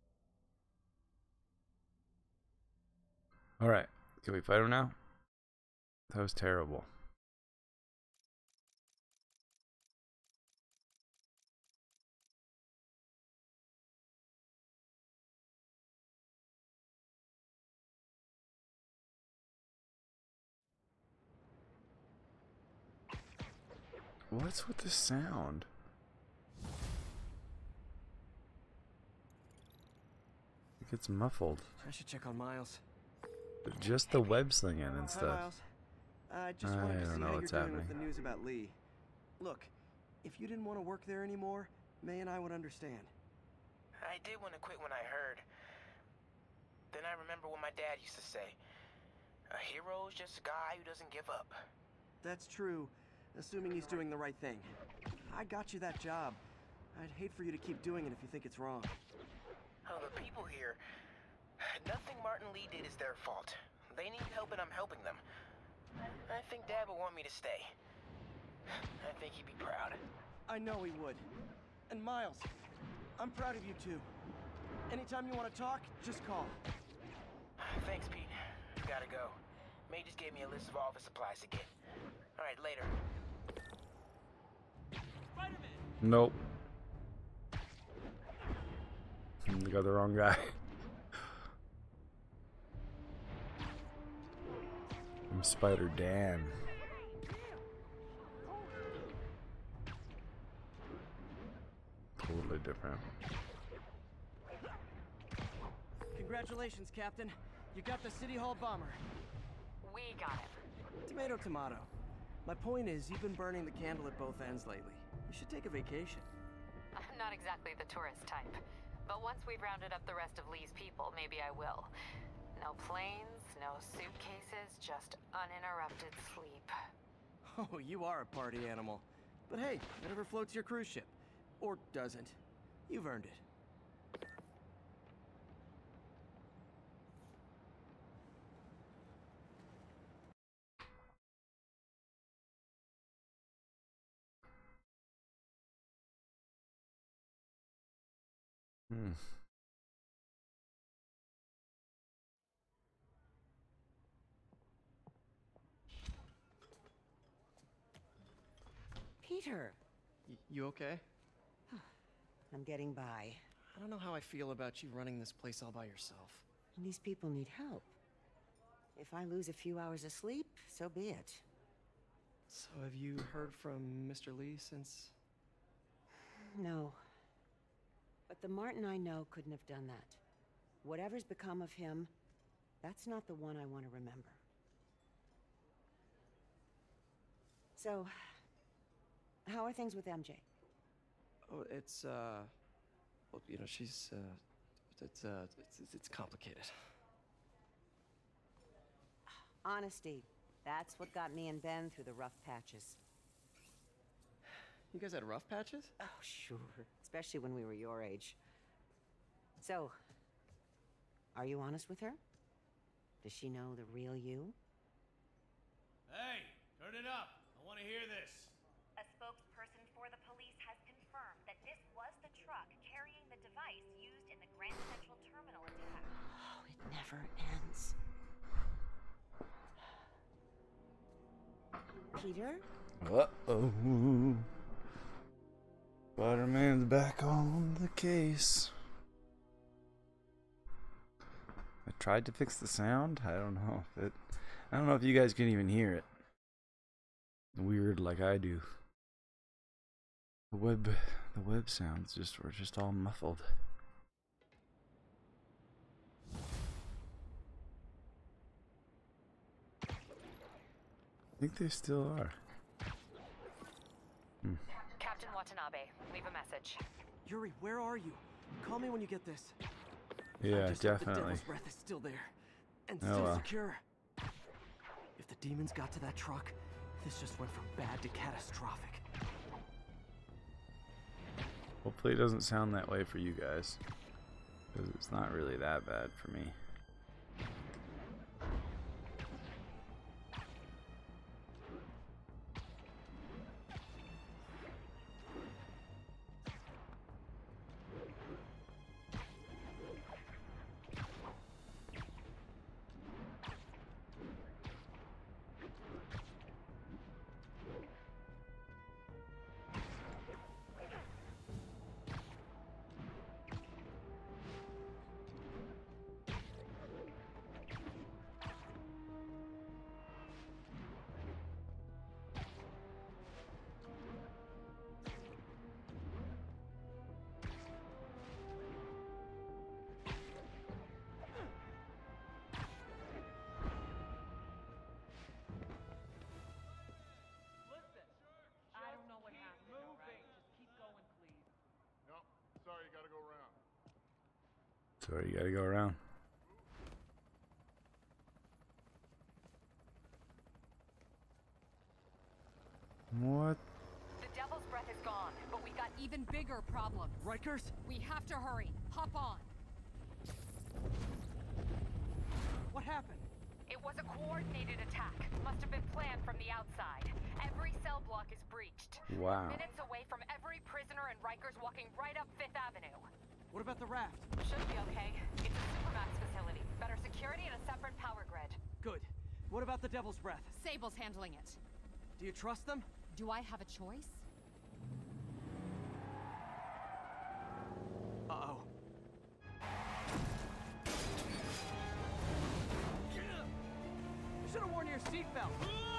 Alright, can we fight him now? That was terrible. What's with the sound? It gets muffled. I should check on Miles. Just the web slinging and Hi, stuff. Miles. I just wanted to see don't know how you're what's doing happening. with the news about Lee. Look, if you didn't want to work there anymore, May and I would understand. I did want to quit when I heard. Then I remember what my dad used to say. A hero is just a guy who doesn't give up. That's true, assuming he's doing the right thing. I got you that job. I'd hate for you to keep doing it if you think it's wrong. Oh, the people here. Nothing Martin Lee did is their fault. They need help and I'm helping them. I think Dad would want me to stay. I think he'd be proud. I know he would. And Miles, I'm proud of you too. Anytime you want to talk, just call. Thanks, Pete. Gotta go. May just gave me a list of office supplies to get. Alright, later. Nope. You got the wrong guy. I'm Spider Dan. Totally different. Congratulations, Captain. You got the City Hall bomber. We got him. Tomato, tomato. My point is, you've been burning the candle at both ends lately. You should take a vacation. I'm not exactly the tourist type, but once we've rounded up the rest of Lee's people, maybe I will. No planes, no suitcases, just uninterrupted sleep. Oh, you are a party animal. But hey, whatever floats your cruise ship. Or doesn't. You've earned it. Peter! You okay? I'm getting by. I don't know how I feel about you running this place all by yourself. And these people need help. If I lose a few hours of sleep, so be it. So have you heard from Mr. Lee since... No. But the Martin I know couldn't have done that. Whatever's become of him, that's not the one I want to remember. So, how are things with MJ? Oh, it's, well, you know, she's, it's complicated. Honesty. That's what got me and Ben through the rough patches. You guys had rough patches? Oh, sure. Especially when we were your age. So, are you honest with her? Does she know the real you? Hey, turn it up. I want to hear this. A spokesperson for the police has confirmed that this was the truck carrying the device used in the Grand Central Terminal attack. Oh, it never ends. Peter? Uh-oh. Spider-Man's back on the case. I tried to fix the sound. I don't know if you guys can even hear it. Weird like I do. The web sounds were just all muffled. I think they still are. Captain Watanabe, leave a message. Yuri, where are you? Call me when you get this. Yeah, I just hope definitely. the Devil's Breath is still there. And still secure. If the demons got to that truck, this just went from bad to catastrophic. Hopefully it doesn't sound that way for you guys. Because it's not really that bad for me. So you gotta go around. What? The Devil's Breath is gone, but we got even bigger problems. Rikers? We have to hurry. Hop on. What happened? It was a coordinated attack. Must have been planned from the outside. Every cell block is breached. Wow. We're minutes away from every prisoner and Rikers walking right up 5th Avenue. What about the raft? Should be okay. It's a Supermax facility. Better security and a separate power grid. Good. What about the Devil's Breath? Sable's handling it. Do you trust them? Do I have a choice? Uh-oh. You should have worn your seatbelt.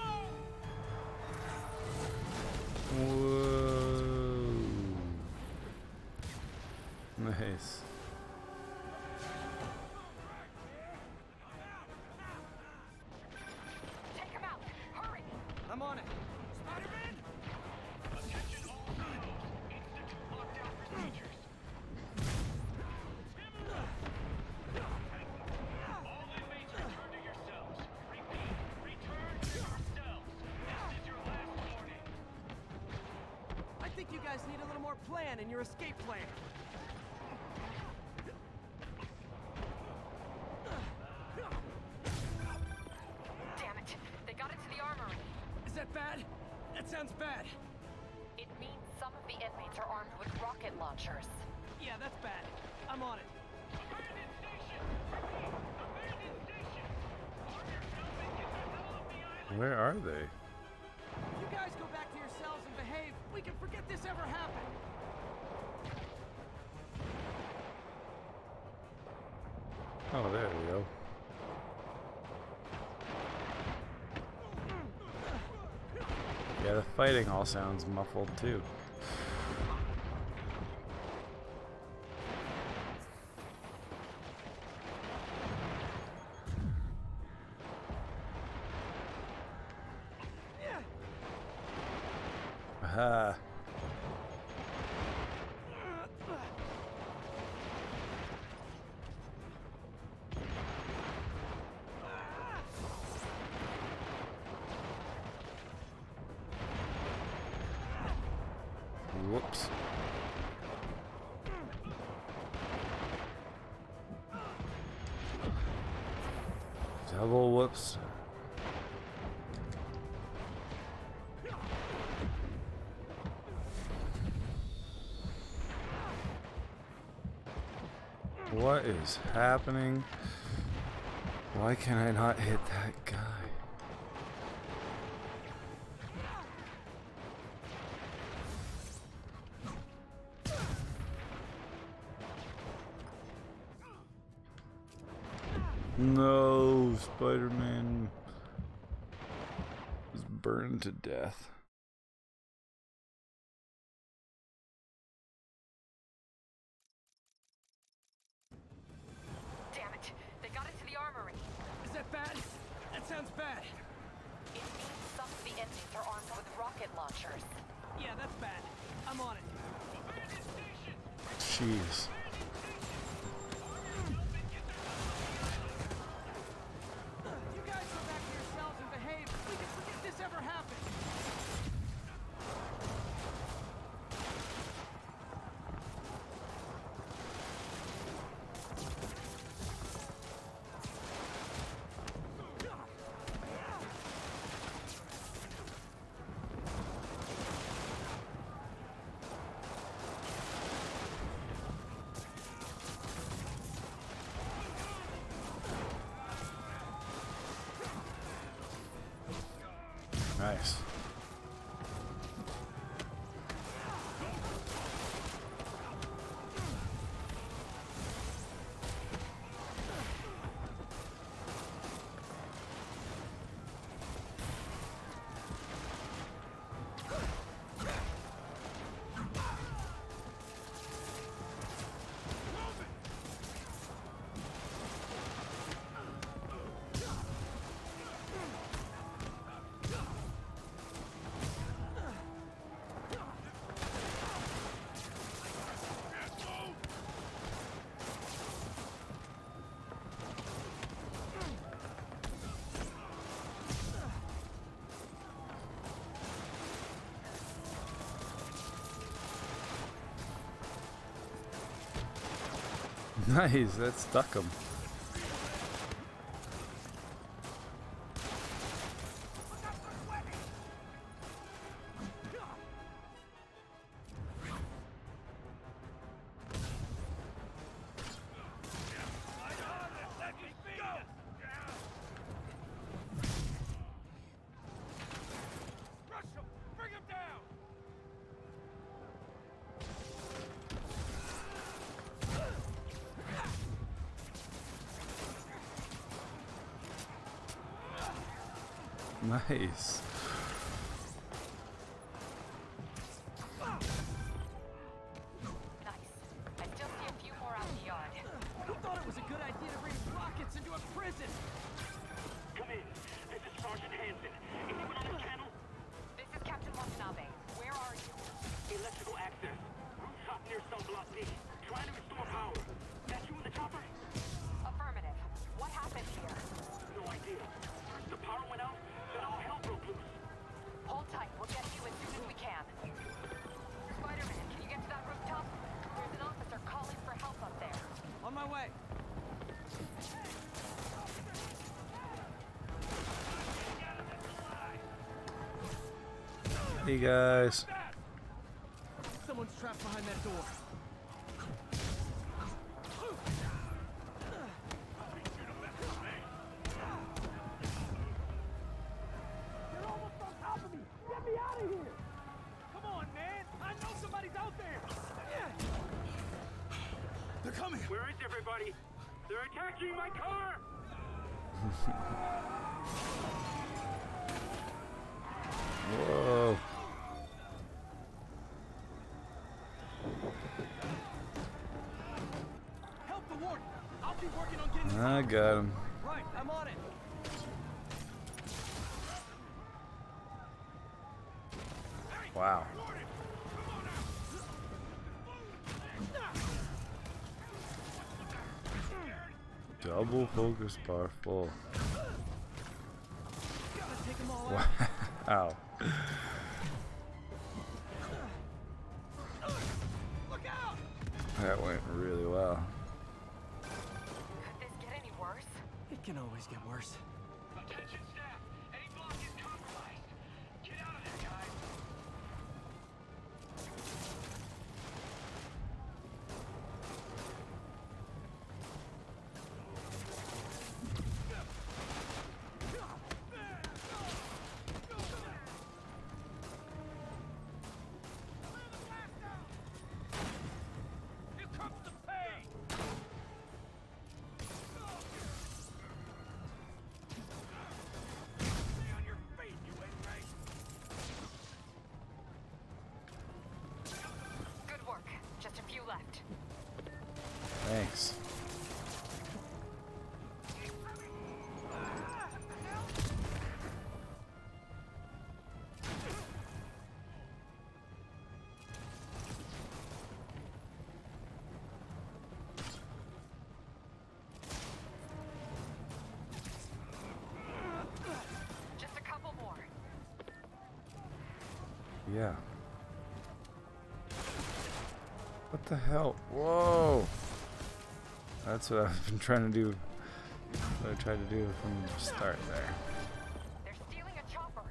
Whoa. Nice. Take him out! Hurry! I'm on it. Spider-Man! Attention all Rhinos. Instant lockdown procedures. All inmates return to your cells. Repeat, return to your cells. This is your last warning. I think you guys need a little more plan in your escape plan. Damn it! They got into the armory. Is that bad? That sounds bad. It means some of the inmates are armed with rocket launchers. Yeah, that's bad. I'm on it. Abandoned station. Repeat, abandoned station. Order something get the hell off the island. Where are they? If you guys go back to your cells and behave, we can forget this ever happened. Oh, there we go. Yeah, the fighting all sounds muffled too. Aha. Whoops. Double whoops. What is happening? Why can I not hit that guy? No, Spider-Man was burned to death. Damn it! They got into the armory. Is that bad? That sounds bad. It means some of the inmates are armed with rocket launchers. Yeah, that's bad. I'm on it. Jeez. You guys go back to your cells and behave. We can forget this ever happened. Nice. Nice, that stuck him. Nice. Nice. I still see a few more out in the yard. Who thought it was a good idea to bring rockets into a prison? Come in. This is Sergeant Hansen. Anyone on the channel? This is Captain Watanabe. Where are you? Electrical access. Rooftop near cell block D. Trying to restore power. That you in the chopper? Affirmative. What happened here? No idea. The power went out, then all hell broke loose. Hold tight. We'll get to you as soon as we can. Spider-Man, can you get to that rooftop? There's an officer calling for help up there. On my way. Hey guys. Someone's trapped behind that door. They're almost on top of me! Get me out of here! Come on, man! I know somebody's out there! They're coming! Where is everybody? They're attacking my car! Whoa. Help the warden! I'll be working on getting I got him. Right, I'm on it. Wow. Double focus bar full. Wow. That went really well. Could this get any worse? It can always get worse. Attention staff! A block is compromised! Get out of there, guys! Here comes the pain! Stay on your feet, you ain't right! Good work. Just a few left. Thanks. Just a couple more. Yeah. What the hell? Whoa! That's what I've been trying to do. What I tried to do from the start there. They're stealing a chopper.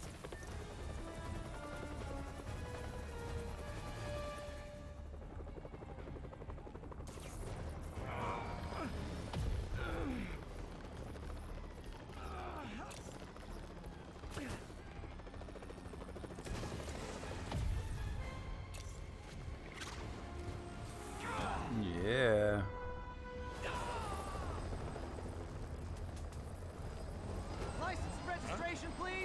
Yeah. License and registration, please.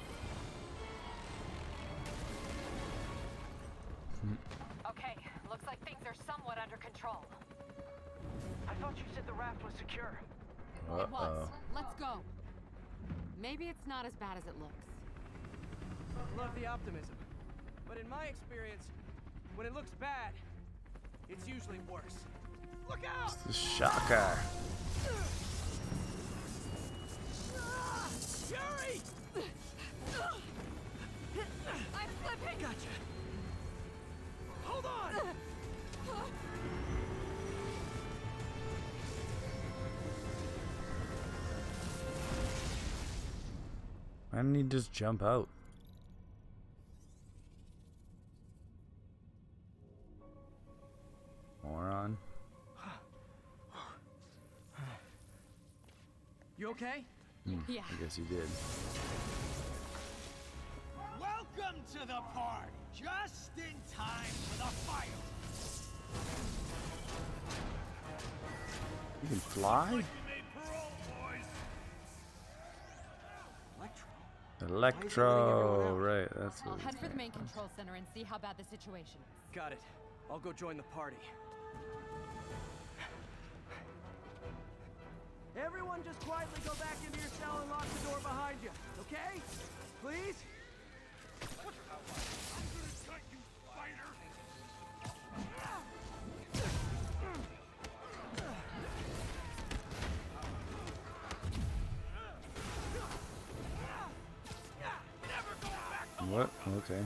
Okay, looks like things are somewhat under control. I thought you said the raft was secure. It was. Let's go. Maybe it's not as bad as it looks. Love the optimism. But in my experience, when it looks bad, it's usually worse. Look out! It's the shocker. Yuri! I'm slipping! Gotcha. Hold on! Why didn't he just jump out? Moron. You okay? Yeah. I guess he did. Welcome to the party. Just in time for the fight. You can fly? Electro, right, that's what I'll it's head for the named. main control center and see how bad the situation is. Got it. I'll go join the party. Everyone just quietly go back into your cell and lock the door behind you, okay? Please? What? Okay.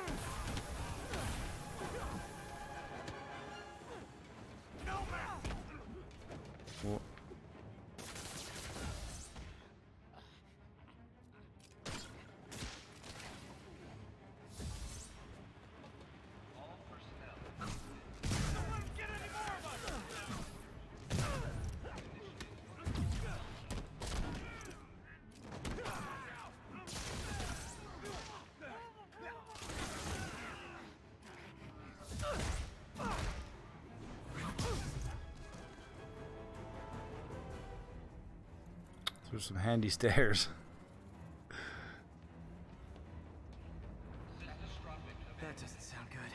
Well, there's some handy stairs. That doesn't sound good.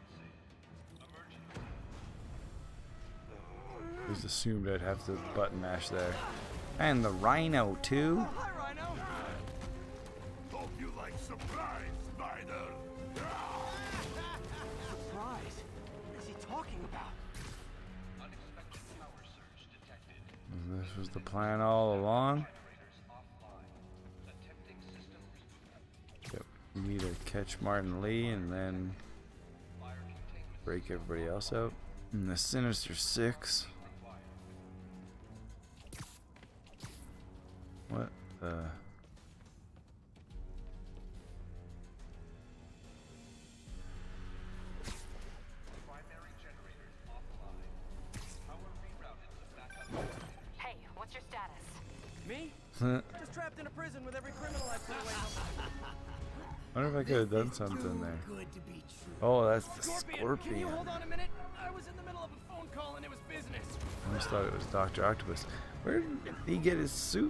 Just assumed I'd have to button mash there. And the Rhino too. Hi, Rhino. Hope you like surprise, Spider. Surprise? What is he talking about? And this was the plan all along. Yep. You need to catch Martin Lee and then break everybody else out. And the Sinister Six. What the? Hey, what's your status? Me? Just trapped in a prison with every criminal I put away. I wonder if I could have done something there. Good to be true. Oh, that's the Can you Scorpion. hold on a minute? I was in the middle of a phone call and it was business. I almost thought it was Dr. Octopus. Where did he get his suit?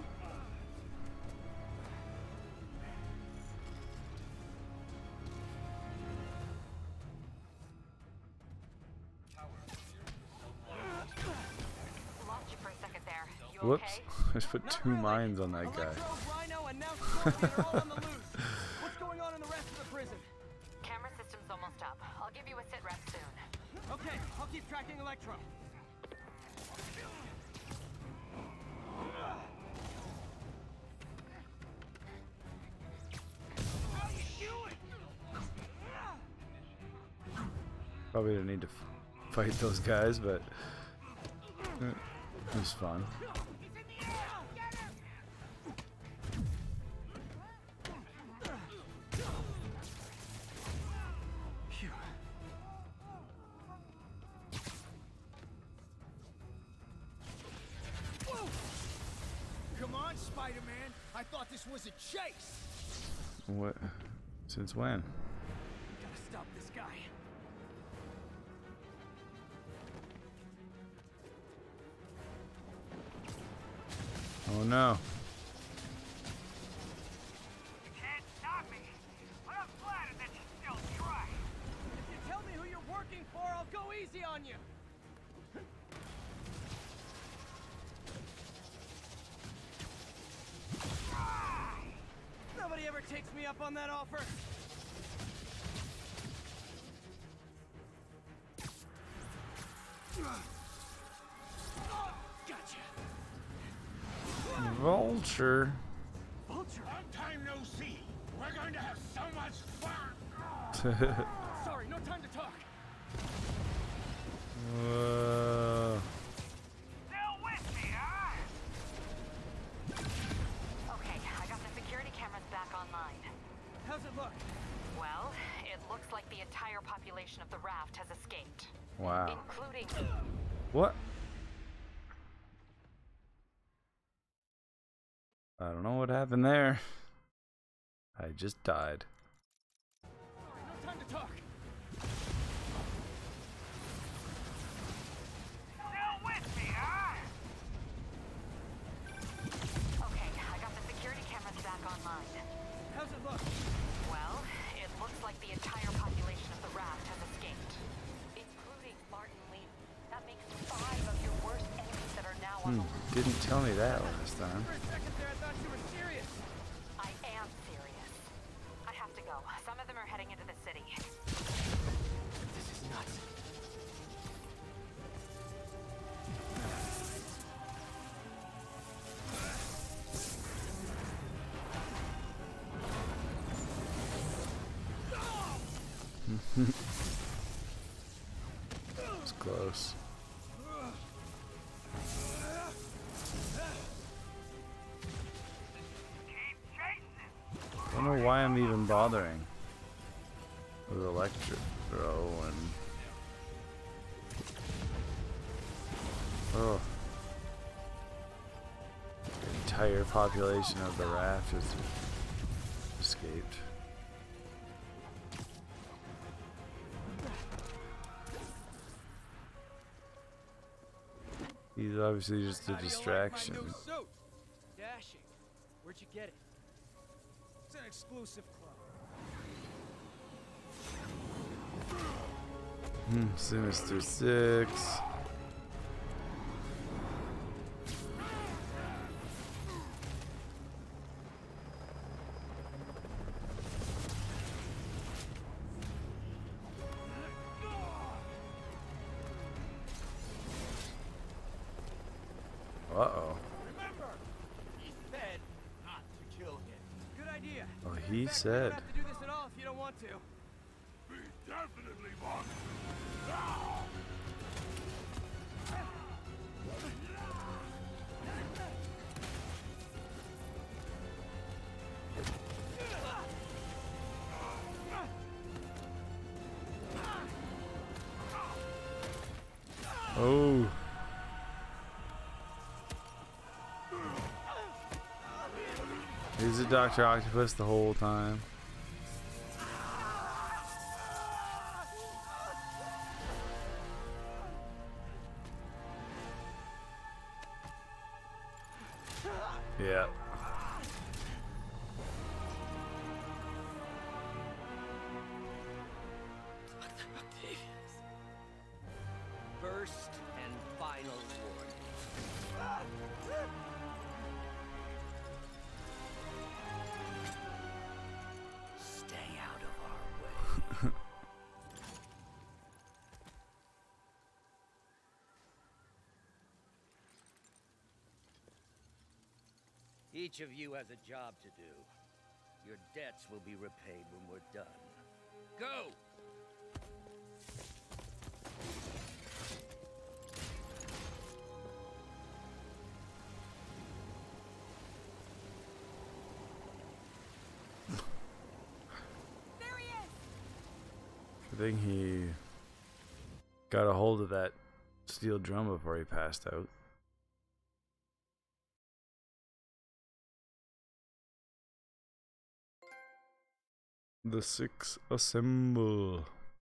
Lost you for a second there. You Whoops. okay? I just put two mines on that guy. Rhino, and now Scorpion are all on the loose. What's going on in the rest of the prison? Camera system's almost up. I'll give you a sit rep soon. Okay, I'll keep tracking Electro. Probably didn't need to fight those guys, but it was fun. Come on, Spider-Man. I thought this was a chase. What? Since when? Gotta stop this guy. Oh no. Can't stop me. But I'm flattered that you still try. If you tell me who you're working for, I'll go easy on you. Nobody ever takes me up on that offer. Gotcha. Vulture. Vulture. Long time no see. We're going to have so much fun. Sorry, no time to talk. Still with me, huh? Okay, I got the security cameras back on Wow. including... What? I don't know what happened there. I just died. No time to talk. Still with me, huh? Okay, I got the security cameras back online. How's it look? Well, it looks like the entire population of the raft has escaped, including Martin Lee. That makes 5 of your worst enemies that are now on the loose. Didn't tell me that last time. For a second there, I thought you were serious. I am serious. I have to go. Some of them are heading into the city. This is nuts. It's close. I don't know why I'm even bothering with electric throw and oh, the entire population of the raft has escaped. He's obviously just a distraction. How do you like my new suit? Dashing. Where'd you get it? It's an exclusive club. Sinister Six. Uh-oh. Remember, he said not to kill him. Good idea. Oh, he You said. don't have to do this at all if you don't want to. We definitely want. Oh. He's a Dr. Octopus the whole time. Yeah. First and final warning. Stay out of our way. Each of you has a job to do. Your debts will be repaid when we're done. Go! There he is! I think he got a hold of that steel drum before he passed out. The Six assemble.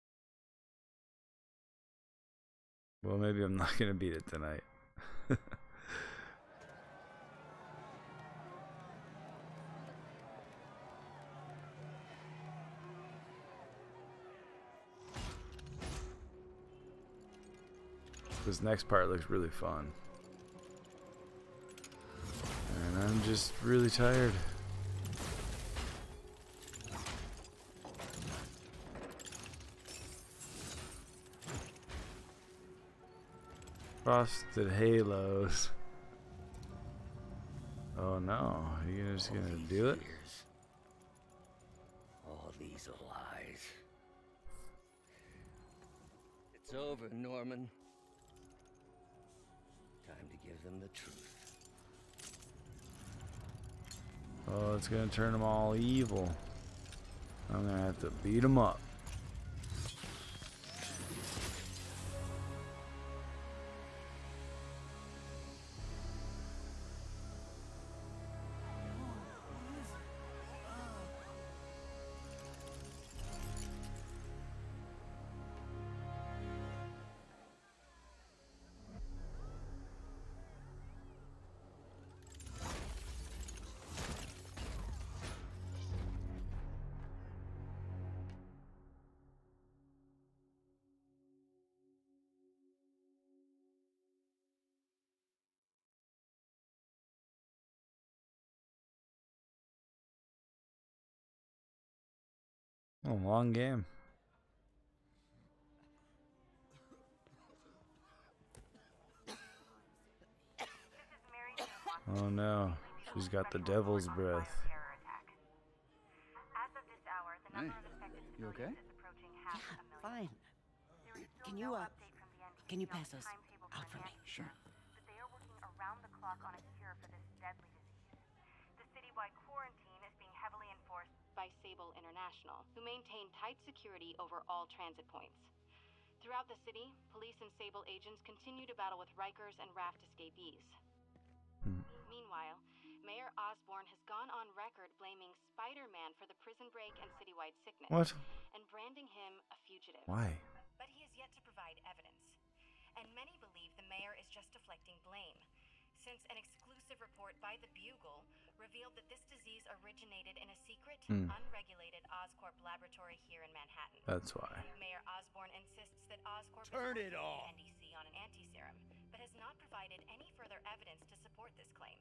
Well, maybe I'm not gonna beat it tonight. This next part looks really fun. And I'm just really tired. Frosted halos. Oh no, are you just gonna do it? All these lies. It's over, Norman. Time to give them the truth. Oh, it's gonna turn them all evil. I'm gonna have to beat them up. Oh, long game. Oh no, she's got the devil's breath. Hey, you okay? Yeah, fine. Can you pass those out for me? Sure. But they are working around the clock on a cure for this deadly disease. The citywide quarantine is being heavily enforced by Sable International, who maintain tight security over all transit points. Throughout the city, police and Sable agents continue to battle with Rikers and Raft escapees. Meanwhile, Mayor Osborn has gone on record blaming Spider-Man for the prison break and citywide sickness. What? And branding him a fugitive. Why? but he has yet to provide evidence. And many believe the mayor is just deflecting blame, since an exclusive report by the Bugle revealed that this disease originated in a secret, unregulated Oscorp laboratory here in Manhattan. That's why. Mayor Osborn insists that Oscorp Turn is it off. NDC on an anti-serum, but has not provided any further evidence to support this claim.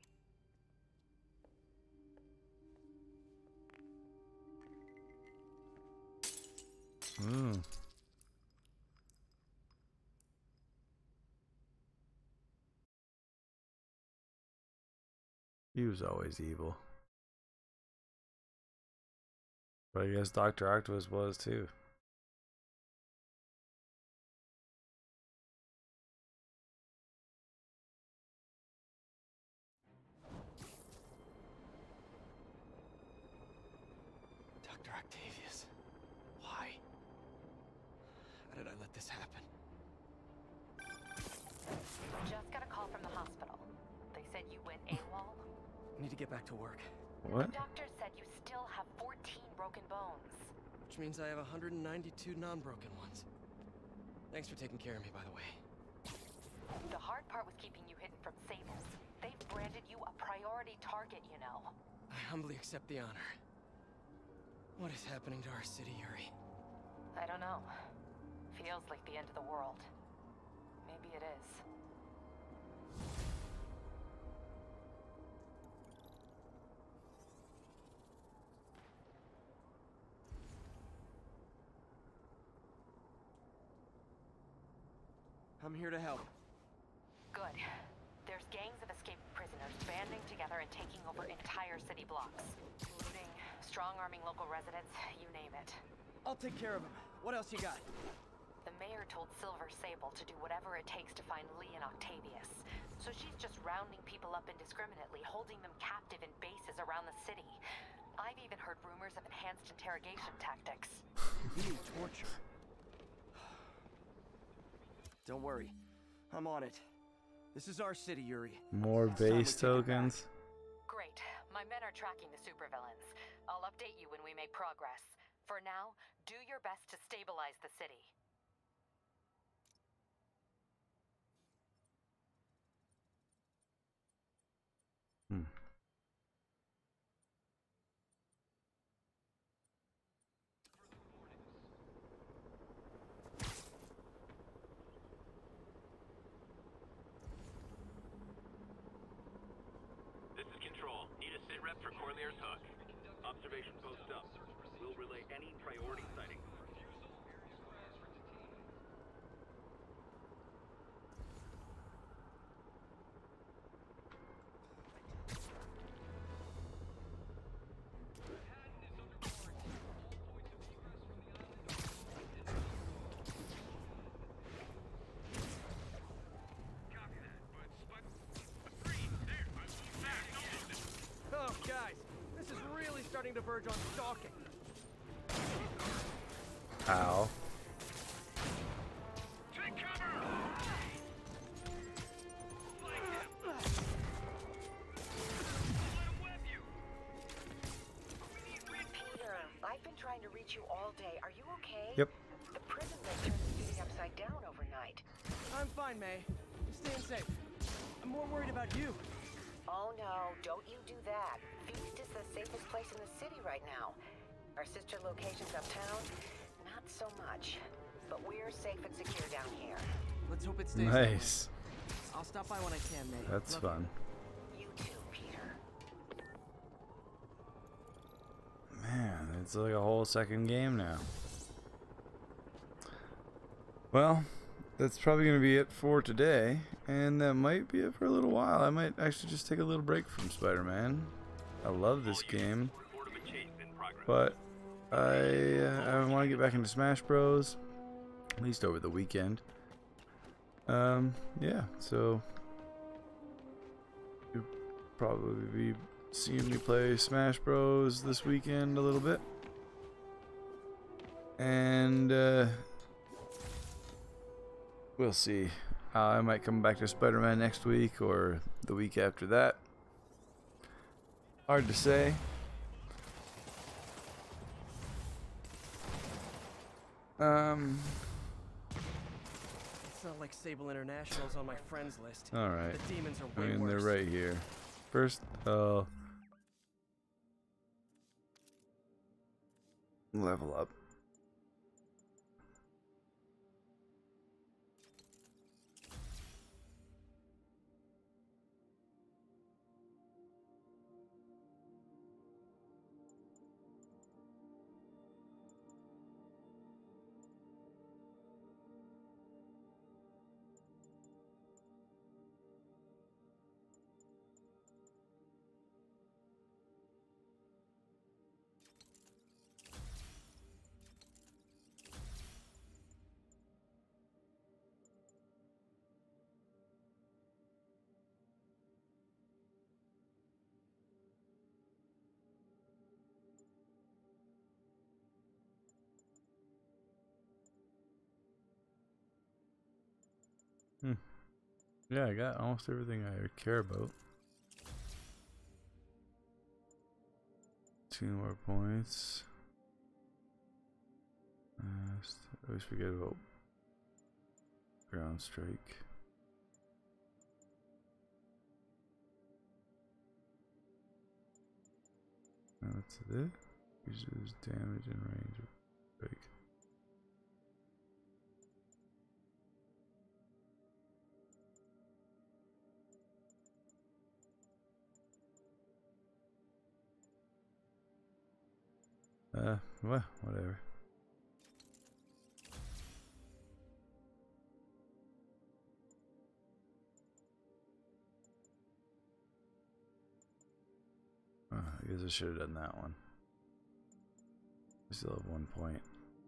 He was always evil. But I guess Dr. Octopus was too. Dr. Octavius. Why? How did I let this happen? Just got a call from the hospital. They said you went AWOL. I need to get back to work. What? The doctor said you still have 14 broken bones. Which means I have 192 non-broken ones. Thanks for taking care of me, by the way. The hard part was keeping you hidden from Sables. They've branded you a priority target, you know. I humbly accept the honor. What is happening to our city, Yuri? I don't know. Feels like the end of the world. Maybe it is. I'm here to help. Good. There's gangs of escaped prisoners banding together and taking over entire city blocks. Looting, strong-arming local residents, you name it. I'll take care of him. What else you got? The mayor told Silver Sable to do whatever it takes to find Lee and Octavius. So she's just rounding people up indiscriminately, holding them captive in bases around the city. I've even heard rumors of enhanced interrogation tactics. You mean torture? Don't worry. I'm on it. This is our city, Yuri. More base tokens. Great. My men are tracking the supervillains. I'll update you when we make progress. For now, do your best to stabilize the city. This is Control. Need a sit rep for Corlear's Hook. Observation post up. We'll relay any priority sightings. Oh, guys, this is really starting to verge on stalking. Ow. Take cover! Peter, I've been trying to reach you all day. Are you okay? Yep. The prison may turn the city upside down overnight. I'm fine, May. I'm staying safe. I'm more worried about you. Oh no, don't you do that. Feast is the safest place in the city right now. Our sister locations uptown, not so much. But we're safe and secure down here. Let's hope it stays that way. Nice. I'll stop by when I can, May. That's Love fun. You too, Peter. Man, it's like a whole second game now. Well, that's probably going to be it for today, and that might be it for a little while. I might actually just take a little break from Spider-Man. I love this game, but I want to get back into Smash Bros, at least over the weekend. Yeah, so you'll probably be seeing me play Smash Bros this weekend a little bit, and we'll see. I might come back to Spider-Man next week or the week after that. Hard to say. It's not like Sable International's on my friends list. All right. The demons are I way mean, worse. they're right here. First, level up. Yeah, I got almost everything I care about. 2 more points. I always forget about Ground Strike. That's it. Uses damage and range of strike. Well, whatever. I guess I should have done that one. I still have 1 point.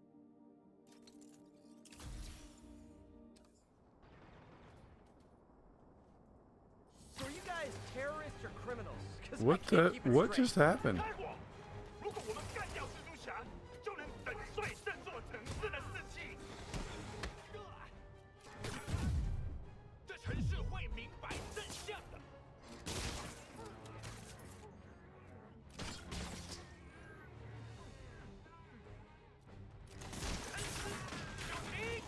So are you guys terrorists or criminals? 'Cause I What can't the? keep it What straight. just happened? 如果我们干掉蜘蛛侠，就能粉碎这座城市的士气。这城市会明白真相的。小心！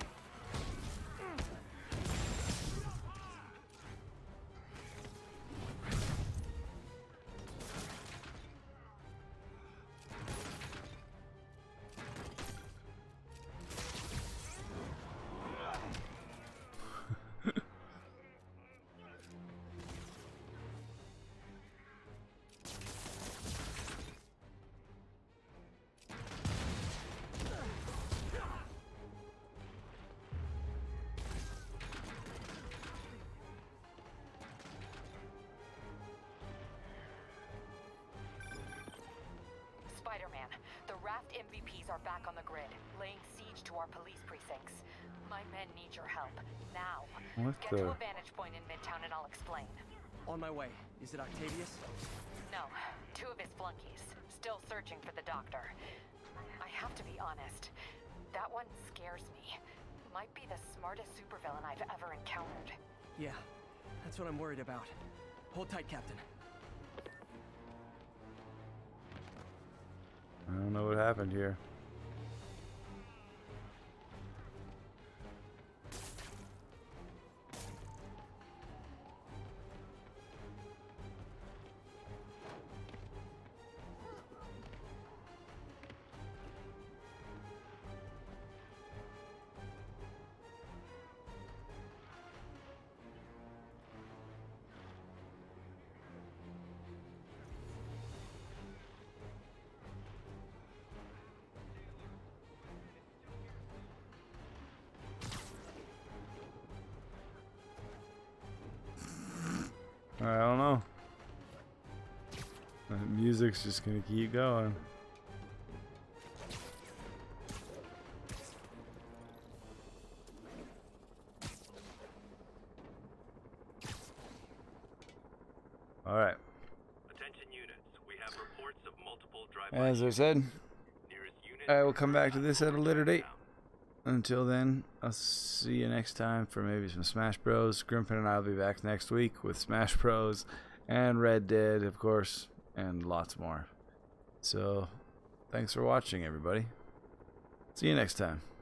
Spider-Man, the Raft MVPs are back on the grid, laying siege to our police precincts. My men need your help, now. What Get the? to a vantage point in Midtown and I'll explain. On my way. Is it Octavius? No, 2 of his flunkies, still searching for the doctor. I have to be honest, that one scares me. Might be the smartest supervillain I've ever encountered. Yeah, that's what I'm worried about. Hold tight, Captain. I don't know what happened here. I don't know. The music's just gonna keep going. All right. Attention units. We have reports of multiple drive-by. As I said, I will come back to this at a later date. Until then, I'll see you next time for maybe some Smash Bros. Grimpin and I will be back next week with Smash Bros. And Red Dead, of course, and lots more. So, thanks for watching, everybody. See you next time.